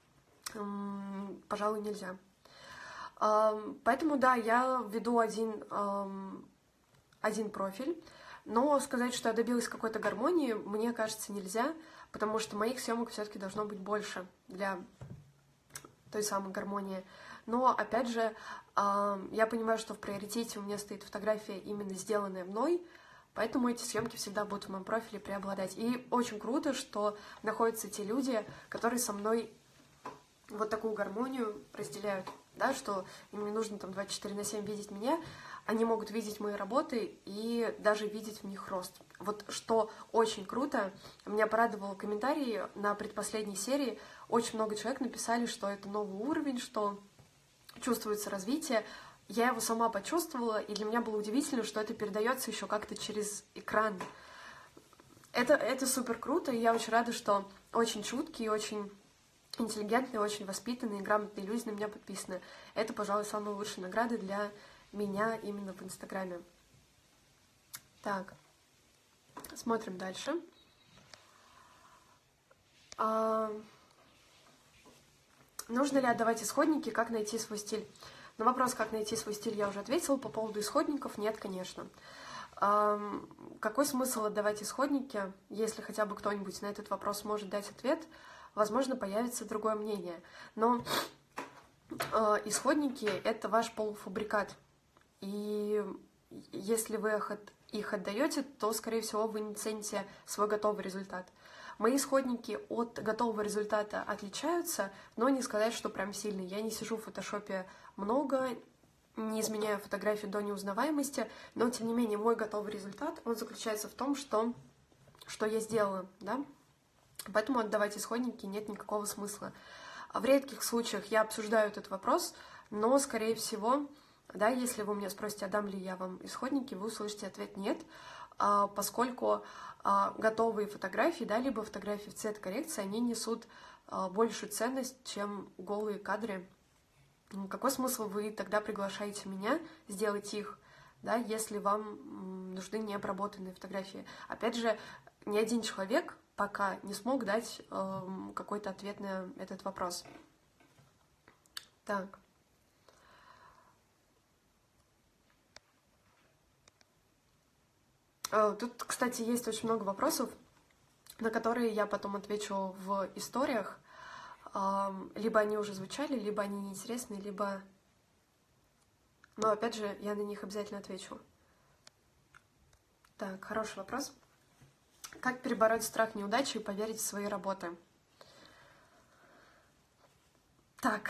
пожалуй, нельзя. Поэтому, да, я веду один, один профиль, но сказать, что я добилась какой-то гармонии, мне кажется, нельзя, потому что моих съемок все-таки должно быть больше для той самой гармонии. Но, опять же, я понимаю, что в приоритете у меня стоит фотография, именно сделанная мной, поэтому эти съемки всегда будут в моем профиле преобладать. И очень круто, что находятся те люди, которые со мной вот такую гармонию разделяют. да, что им не нужно там двадцать четыре на семь видеть меня, они могут видеть мои работы и даже видеть в них рост. Вот что очень круто, меня порадовало комментарии на предпоследней серии, очень много человек написали, что это новый уровень, что чувствуется развитие. Я его сама почувствовала, и для меня было удивительно, что это передается еще как-то через экран. Это, это супер круто, и я очень рада, что очень чуткие, очень интеллигентные, очень воспитанные, грамотные люди на меня подписаны. Это, пожалуй, самая лучшая награда для меня именно в Инстаграме. Так, смотрим дальше. А... Нужно ли отдавать исходники, как найти свой стиль? На вопрос, как найти свой стиль, я уже ответила. По поводу исходников, нет, конечно. А... Какой смысл отдавать исходники, если хотя бы кто-нибудь на этот вопрос может дать ответ? Возможно, появится другое мнение. Но э, исходники — это ваш полуфабрикат. И если вы их, от, их отдаете, то, скорее всего, вы не цените свой готовый результат. Мои исходники от готового результата отличаются, но не сказать, что прям сильно. Я не сижу в фотошопе много, не изменяю фотографии до неузнаваемости, но, тем не менее, мой готовый результат, он заключается в том, что, что я сделала, да? Поэтому отдавать исходники нет никакого смысла. В редких случаях я обсуждаю этот вопрос, но, скорее всего, да, если вы меня спросите, отдам ли я вам исходники, вы услышите ответ «нет», поскольку готовые фотографии, да, либо фотографии в цвет-коррекции, они несут большую ценность, чем голые кадры. Какой смысл вы тогда приглашаете меня сделать их, да, если вам нужны необработанные фотографии? Опять же, ни один человек пока не смог дать э, какой-то ответ на этот вопрос. Так. Э, тут, кстати, есть очень много вопросов, на которые я потом отвечу в историях. Э, либо они уже звучали, либо они неинтересны, либо... Но, опять же, я на них обязательно отвечу. Так, хороший вопрос. Как перебороть страх неудачи и поверить в свои работы? Так,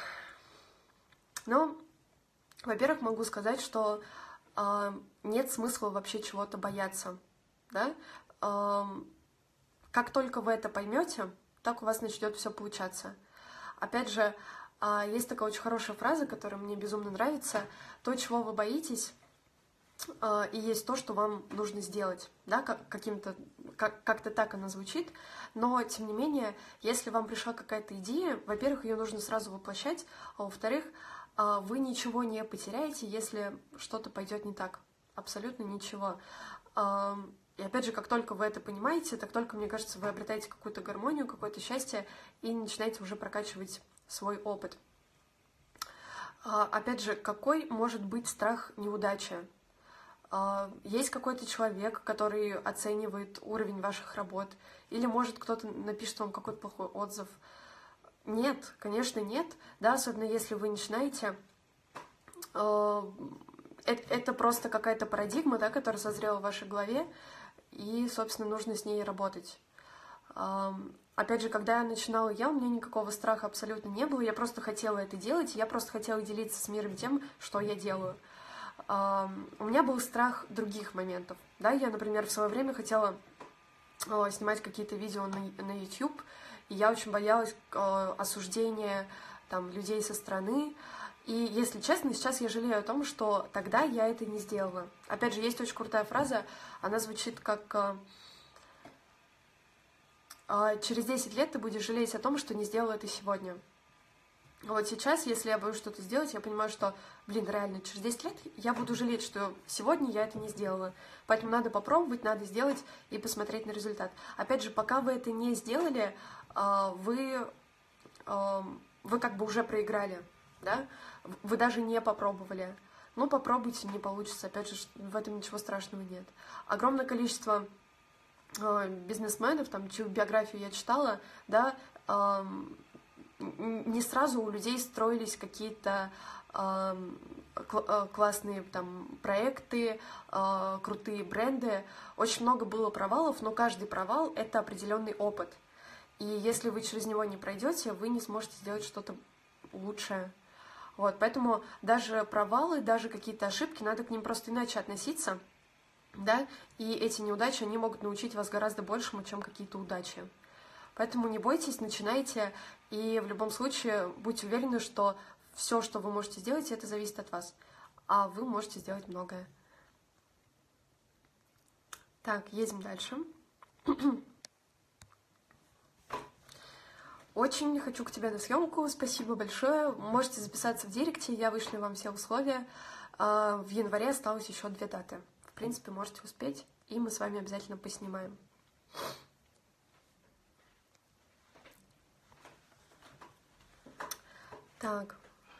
ну, во-первых, могу сказать, что э, нет смысла вообще чего-то бояться, да? Э, как только вы это поймете, так у вас начнет все получаться. Опять же, э, есть такая очень хорошая фраза, которая мне безумно нравится: то, чего вы боитесь, и есть то, что вам нужно сделать, да, как, каким-то, как, как-то так она звучит, но, тем не менее, если вам пришла какая-то идея, во-первых, ее нужно сразу воплощать, а во-вторых, вы ничего не потеряете, если что-то пойдет не так, абсолютно ничего. И опять же, как только вы это понимаете, так только, мне кажется, вы обретаете какую-то гармонию, какое-то счастье и начинаете уже прокачивать свой опыт. Опять же, какой может быть страх неудачи? Есть какой-то человек, который оценивает уровень ваших работ, или, может, кто-то напишет вам какой-то плохой отзыв. Нет, конечно, нет, да, особенно если вы начинаете. Это просто какая-то парадигма, да, которая созрела в вашей голове, и, собственно, нужно с ней работать. Опять же, когда я начинала я, у меня никакого страха абсолютно не было, я просто хотела это делать, я просто хотела делиться с миром тем, что я делаю. Uh, у меня был страх других моментов, да, я, например, в свое время хотела uh, снимать какие-то видео на, на YouTube, и я очень боялась uh, осуждения там людей со стороны, и, если честно, сейчас я жалею о том, что тогда я это не сделала. Опять же, есть очень крутая фраза, она звучит как uh, uh, «через десять лет ты будешь жалеть о том, что не сделала это сегодня». Вот сейчас, если я боюсь что-то сделать, я понимаю, что, блин, реально, через десять лет я буду жалеть, что сегодня я это не сделала. Поэтому надо попробовать, надо сделать и посмотреть на результат. Опять же, пока вы это не сделали, вы, вы как бы уже проиграли, да? Вы даже не попробовали. Ну, попробуйте, не получится. Опять же, в этом ничего страшного нет. Огромное количество бизнесменов, там, чью биографию я читала, да, не сразу у людей строились какие-то э, классные там проекты, э, крутые бренды. Очень много было провалов, но каждый провал — это определенный опыт. И если вы через него не пройдете, вы не сможете сделать что-то лучшее. Вот, поэтому даже провалы, даже какие-то ошибки, надо к ним просто иначе относиться, да, и эти неудачи, они могут научить вас гораздо большему, чем какие-то удачи. Поэтому не бойтесь, начинайте, и в любом случае будьте уверены, что все, что вы можете сделать, это зависит от вас, а вы можете сделать многое. Так, едем дальше. Очень хочу к тебе на съемку, спасибо большое. Можете записаться в директе, я вышлю вам все условия. В январе осталось еще две даты. В принципе, можете успеть, и мы с вами обязательно поснимаем. Так.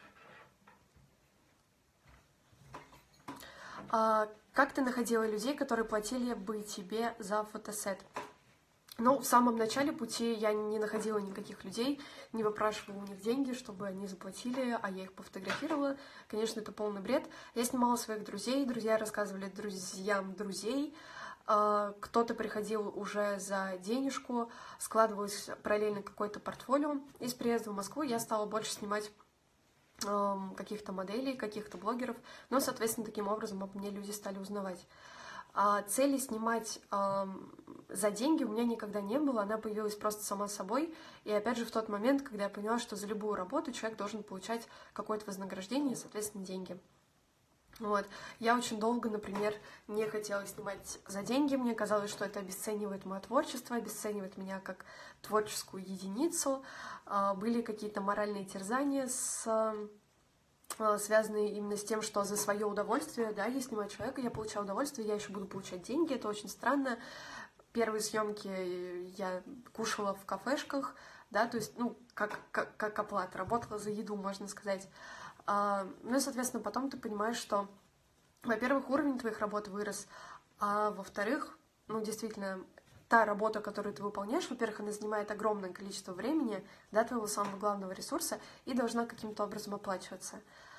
А как ты находила людей, которые платили бы тебе за фотосет? Ну, в самом начале пути я не находила никаких людей, не выпрашивала у них деньги, чтобы они заплатили, а я их пофотографировала. Конечно, это полный бред. Я снимала своих друзей, друзья рассказывали друзьям друзей. Кто-то приходил уже за денежку, складывалось параллельно какое-то портфолио. И с приезда в Москву я стала больше снимать каких-то моделей, каких-то блогеров. Но, соответственно, таким образом обо мне люди стали узнавать. А цели снимать э, за деньги у меня никогда не было, она появилась просто сама собой. И опять же в тот момент, когда я поняла, что за любую работу человек должен получать какое-то вознаграждение и, соответственно, деньги. Вот. Я очень долго, например, не хотела снимать за деньги. Мне казалось, что это обесценивает мое творчество, обесценивает меня как творческую единицу. Э, были какие-то моральные терзания с... связанные именно с тем, что за свое удовольствие, да, я снимаю человека, я получаю удовольствие, я еще буду получать деньги, это очень странно. Первые съемки я кушала в кафешках, да, то есть, ну, как, как, как оплата, работала за еду, можно сказать. А, ну и, соответственно, потом ты понимаешь, что, во-первых, уровень твоих работ вырос, а во-вторых, ну, действительно, та работа, которую ты выполняешь, во-первых, она занимает огромное количество времени, да, твоего самого главного ресурса, и должна каким-то образом оплачиваться.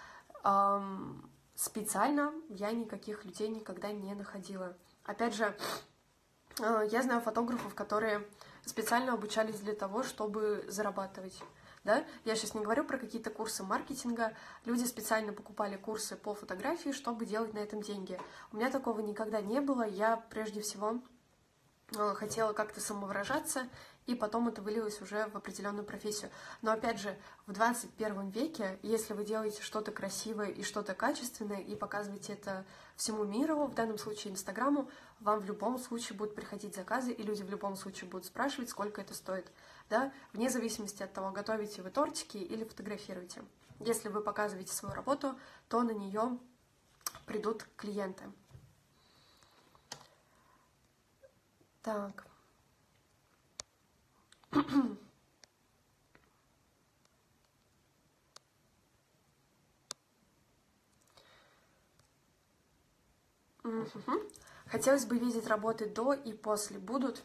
Эм, специально я никаких людей никогда не находила. Опять же, э, я знаю фотографов, которые специально обучались для того, чтобы зарабатывать. Да? Я сейчас не говорю про какие-то курсы маркетинга. Люди специально покупали курсы по фотографии, чтобы делать на этом деньги. У меня такого никогда не было. Я прежде всего хотела как-то самовыражаться, и потом это вылилось уже в определенную профессию. Но опять же, в двадцать первом веке, если вы делаете что-то красивое и что-то качественное, и показываете это всему миру, в данном случае Инстаграму, вам в любом случае будут приходить заказы, и люди в любом случае будут спрашивать, сколько это стоит. Да? Вне зависимости от того, готовите вы тортики или фотографируете. Если вы показываете свою работу, то на нее придут клиенты. Так. Хотелось бы видеть работы до и после. Будут?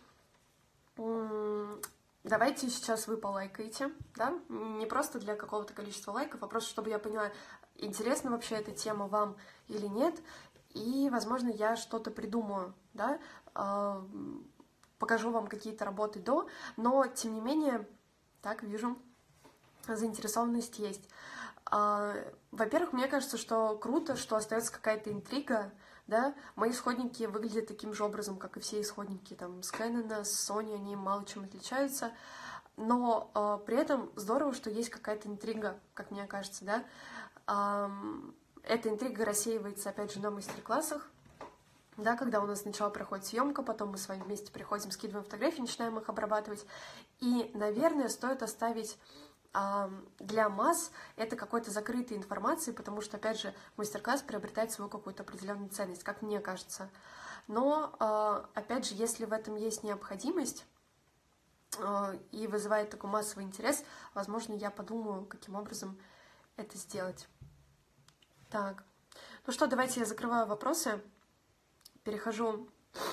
Давайте сейчас вы полайкаете, да? Не просто для какого-то количества лайков, а просто чтобы я поняла, интересна вообще эта тема вам или нет. И, возможно, я что-то придумаю, да? Покажу вам какие-то работы до, но, тем не менее, так, вижу, заинтересованность есть. Во-первых, мне кажется, что круто, что остается какая-то интрига, да, мои исходники выглядят таким же образом, как и все исходники там с Canon, с Sony, они мало чем отличаются, но э, при этом здорово, что есть какая-то интрига, как мне кажется, да. Э, эта интрига рассеивается, опять же, на мастер-классах, да, когда у нас сначала проходит съемка, потом мы с вами вместе приходим, скидываем фотографии, начинаем их обрабатывать, и, наверное, стоит оставить для масс это какой-то закрытой информации, потому что, опять же, мастер-класс приобретает свою какую-то определенную ценность, как мне кажется. Но, опять же, если в этом есть необходимость и вызывает такой массовый интерес, возможно, я подумаю, каким образом это сделать. Так, ну что, давайте я закрываю вопросы, перехожу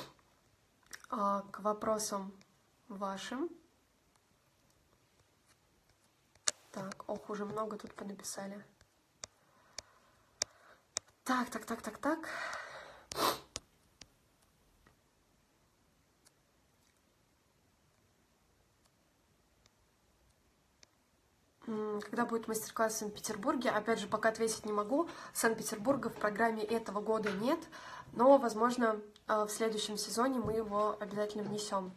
к вопросам вашим. Так, ох, уже много тут понаписали. Так, так, так, так, так. когда будет мастер-класс в Санкт-Петербурге. Опять же, пока ответить не могу. Санкт-Петербурга в программе этого года нет, но, возможно, в следующем сезоне мы его обязательно внесем.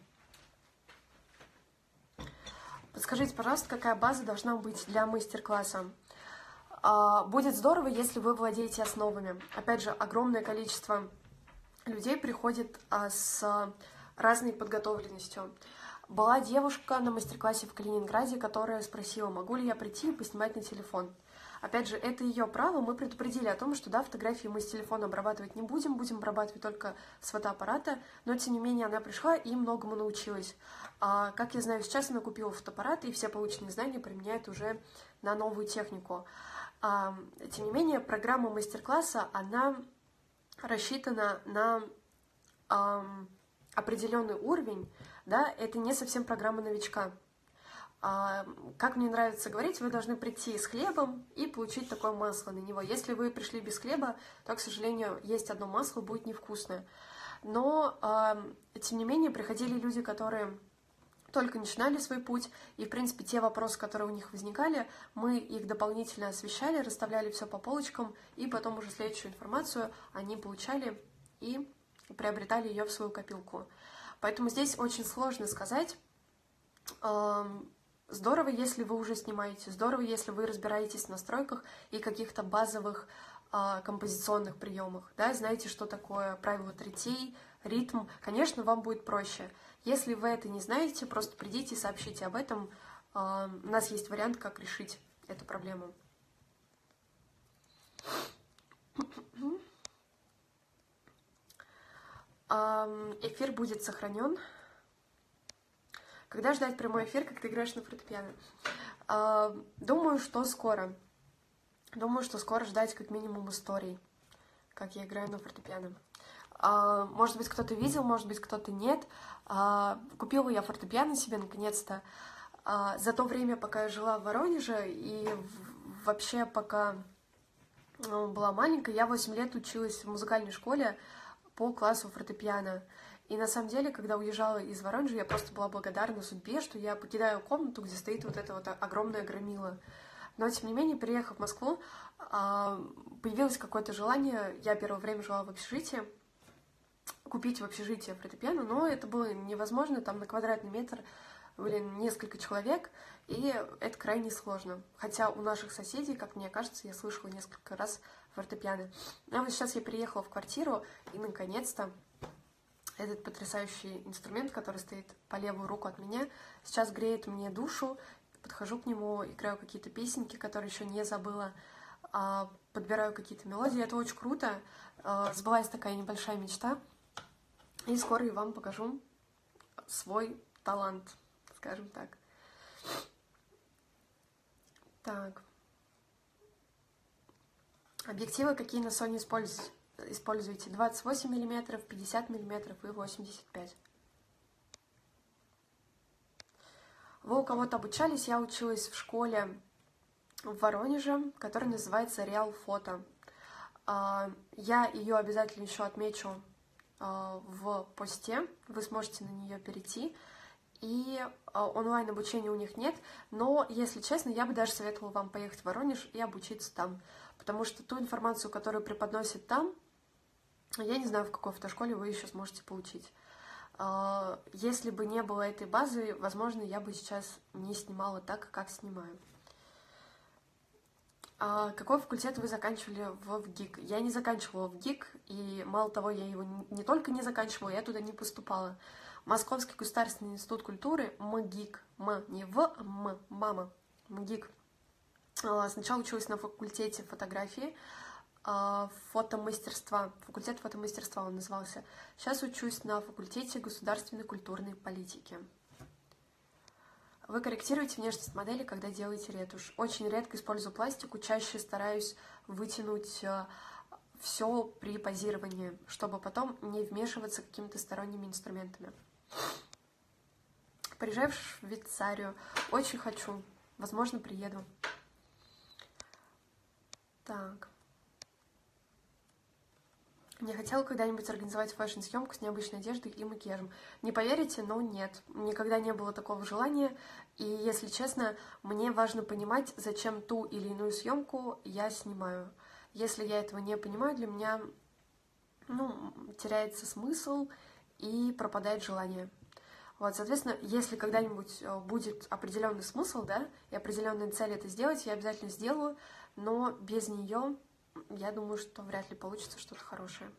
Подскажите, пожалуйста, какая база должна быть для мастер-класса? Будет здорово, если вы владеете основами. Опять же, огромное количество людей приходит с разной подготовленностью. Была девушка на мастер-классе в Калининграде, которая спросила, могу ли я прийти и поснимать на телефон. Опять же, это ее право, мы предупредили о том, что да, фотографии мы с телефона обрабатывать не будем, будем обрабатывать только с фотоаппарата, но тем не менее она пришла и многому научилась. А, как я знаю, сейчас она купила фотоаппарат и все полученные знания применяет уже на новую технику. А, тем не менее, программа мастер-класса, она рассчитана на а, определенный уровень, да, это не совсем программа новичка. А, как мне нравится говорить, вы должны прийти с хлебом и получить такое масло на него. Если вы пришли без хлеба, то, к сожалению, есть одно масло, будет невкусное. Но, а, тем не менее, приходили люди, которые только начинали свой путь, и, в принципе, те вопросы, которые у них возникали, мы их дополнительно освещали, расставляли все по полочкам, и потом уже следующую информацию они получали и приобретали ее в свою копилку. Поэтому здесь очень сложно сказать. Здорово, если вы уже снимаете, здорово, если вы разбираетесь в настройках и каких-то базовых э, композиционных приемах, да, знаете, что такое правило третей, ритм, конечно, вам будет проще. Если вы это не знаете, просто придите и сообщите об этом, э, у нас есть вариант, как решить эту проблему. Эфир будет сохранен. Когда ждать прямой эфир, как ты играешь на фортепиано? Думаю, что скоро. Думаю, что скоро ждать как минимум историй, как я играю на фортепиано. Может быть, кто-то видел, может быть, кто-то нет. Купила я фортепиано себе наконец-то. За то время, пока я жила в Воронеже, и вообще пока была маленькая, я восемь лет училась в музыкальной школе по классу фортепиано. И на самом деле, когда уезжала из Воронежа, я просто была благодарна судьбе, что я покидаю комнату, где стоит вот это вот огромное громило. Но, тем не менее, приехав в Москву, появилось какое-то желание, я первое время жила в общежитии, купить в общежитии фортепиано, но это было невозможно, там на квадратный метр были несколько человек, и это крайне сложно. Хотя у наших соседей, как мне кажется, я слышала несколько раз фортепиано. А вот сейчас я приехала в квартиру, и наконец-то этот потрясающий инструмент, который стоит по левую руку от меня, сейчас греет мне душу. Подхожу к нему, играю какие-то песенки, которые еще не забыла, подбираю какие-то мелодии. Это очень круто. Сбылась такая небольшая мечта. И скоро я вам покажу свой талант, скажем так. Так. Объективы какие на Sony используете? Используйте двадцать восемь миллиметров, пятьдесят миллиметров и восемьдесят пять. Вы у кого-то обучались? Я училась в школе в Воронеже, которая называется Real Photo. Я ее обязательно еще отмечу в посте, вы сможете на нее перейти. И онлайн обучения у них нет, но, если честно, я бы даже советовала вам поехать в Воронеж и обучиться там, потому что ту информацию, которую преподносят там, я не знаю, в какой фотошколе вы еще сможете получить. Если бы не было этой базы, возможно, я бы сейчас не снимала так, как снимаю. Какой факультет вы заканчивали в ВГИК? Я не заканчивала в ГИК, и мало того, я его не только не заканчивала, я туда не поступала. Московский государственный институт культуры, МГИК, М, не В, а М, мама, МГИК. Сначала училась на факультете фотографии, фотомастерства, факультет фотомастерства он назывался. Сейчас учусь на факультете государственной культурной политики. Вы корректируете внешность модели, когда делаете ретушь. Очень редко использую пластику, чаще стараюсь вытянуть все при позировании, чтобы потом не вмешиваться какими-то сторонними инструментами. Приезжаю в Швейцарию. Очень хочу. Возможно, приеду. Так. Не хотела когда-нибудь организовать фэшн-съемку с необычной одеждой и макияжем. Не поверите, но нет. Никогда не было такого желания. И, если честно, мне важно понимать, зачем ту или иную съемку я снимаю. Если я этого не понимаю, для меня, ну, теряется смысл и пропадает желание. Вот, соответственно, если когда-нибудь будет определенный смысл, да, и определенная цель это сделать, я обязательно сделаю, но без нее, я думаю, что вряд ли получится что-то хорошее.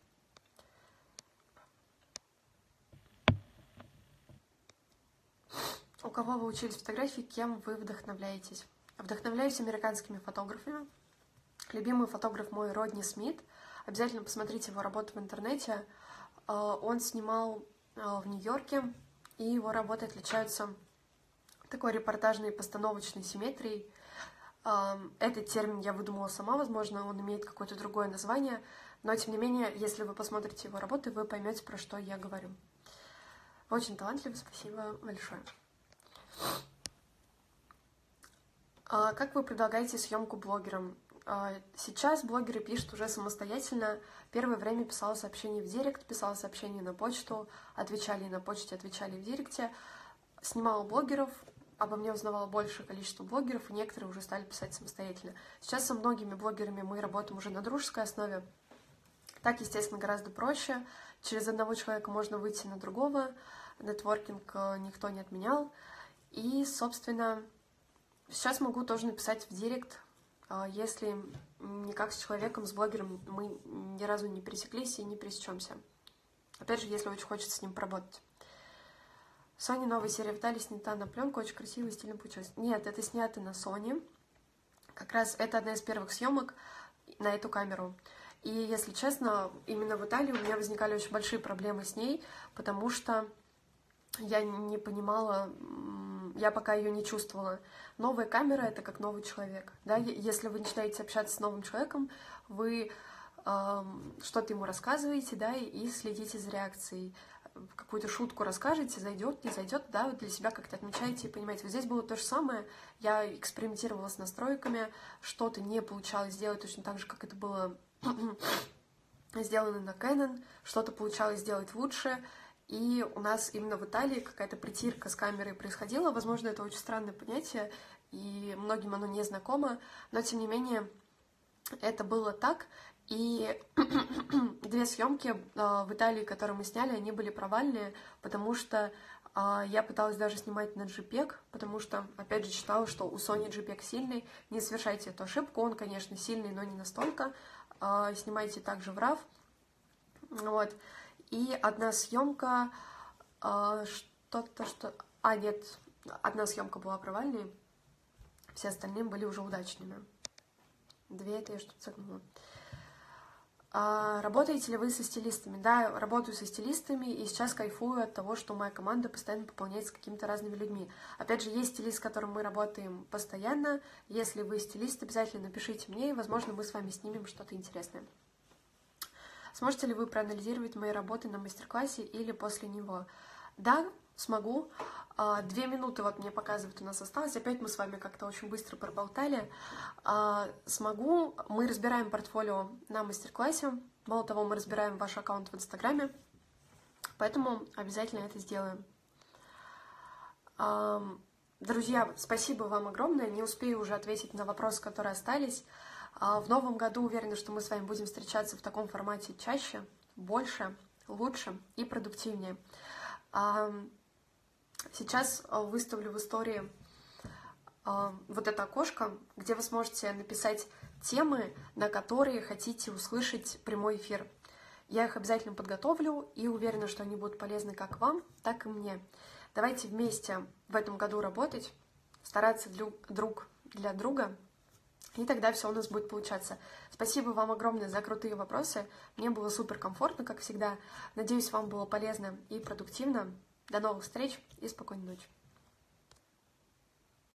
У кого вы учились фотографии, кем вы вдохновляетесь? Вдохновляюсь американскими фотографами. Любимый фотограф мой Родни Смит. Обязательно посмотрите его работу в интернете. Он снимал в Нью-Йорке, и его работы отличаются такой репортажной постановочной симметрией. Этот термин я выдумала сама, возможно, он имеет какое-то другое название, но, тем не менее, если вы посмотрите его работы, вы поймете, про что я говорю. Вы очень талантливы, спасибо большое. Как вы предлагаете съемку блогерам? Сейчас блогеры пишут уже самостоятельно. Первое время писала сообщения в директ, писала сообщения на почту, отвечали на почте, отвечали в директе. Снимала блогеров, обо мне узнавало большее количество блогеров, и некоторые уже стали писать самостоятельно. Сейчас со многими блогерами мы работаем уже на дружеской основе. Так, естественно, гораздо проще. Через одного человека можно выйти на другого. Нетворкинг никто не отменял. И, собственно, сейчас могу тоже написать в директ, если никак с человеком, с блогером мы ни разу не пересеклись и не пересечемся. Опять же, если очень хочется с ним поработать. Sony новая серия в Италии снята на пленку, очень красиво и стильно получилось. Нет, это снято на Sony. Как раз это одна из первых съемок на эту камеру. И, если честно, именно в Италии у меня возникали очень большие проблемы с ней, потому что я не понимала, я пока ее не чувствовала. Новая камера — это как новый человек. Да? Если вы начинаете общаться с новым человеком, вы э, что-то ему рассказываете, да, и следите за реакцией. Какую-то шутку расскажете, зайдет, не зайдет, да, вы для себя как-то отмечаете и понимаете. Вот здесь было то же самое. Я экспериментировала с настройками, что-то не получалось сделать точно так же, как это было сделано на Canon, что-то получалось сделать лучше. И у нас именно в Италии какая-то притирка с камерой происходила. Возможно, это очень странное понятие, и многим оно не знакомо, но, тем не менее, это было так. И две съемки в Италии, которые мы сняли, они были провальные, потому что я пыталась даже снимать на джей-пег, потому что, опять же, читала, что у Sony джей-пег сильный. Не совершайте эту ошибку, он, конечно, сильный, но не настолько. Снимайте также в рав. Вот. И одна съемка, что-то, что... А, нет, одна съемка была провальной, все остальные были уже удачными. Две это я что-то загнула. А, работаете ли вы со стилистами? Да, работаю со стилистами, и сейчас кайфую от того, что моя команда постоянно пополняется какими-то разными людьми. Опять же, есть стилист, с которым мы работаем постоянно. Если вы стилист, обязательно напишите мне, и, возможно, мы с вами снимем что-то интересное. Сможете ли вы проанализировать мои работы на мастер-классе или после него? Да, смогу. Две минуты вот мне показывают, у нас осталось. Опять мы с вами как-то очень быстро проболтали. Смогу. Мы разбираем портфолио на мастер-классе. Мало того, мы разбираем ваш аккаунт в Инстаграме. Поэтому обязательно это сделаем. Друзья, спасибо вам огромное. Не успею уже ответить на вопросы, которые остались. В новом году уверена, что мы с вами будем встречаться в таком формате чаще, больше, лучше и продуктивнее. Сейчас выставлю в истории вот это окошко, где вы сможете написать темы, на которые хотите услышать прямой эфир. Я их обязательно подготовлю и уверена, что они будут полезны как вам, так и мне. Давайте вместе в этом году работать, стараться друг для друга, и тогда все у нас будет получаться. Спасибо вам огромное за крутые вопросы. Мне было супер комфортно, как всегда. Надеюсь, вам было полезно и продуктивно. До новых встреч и спокойной ночи.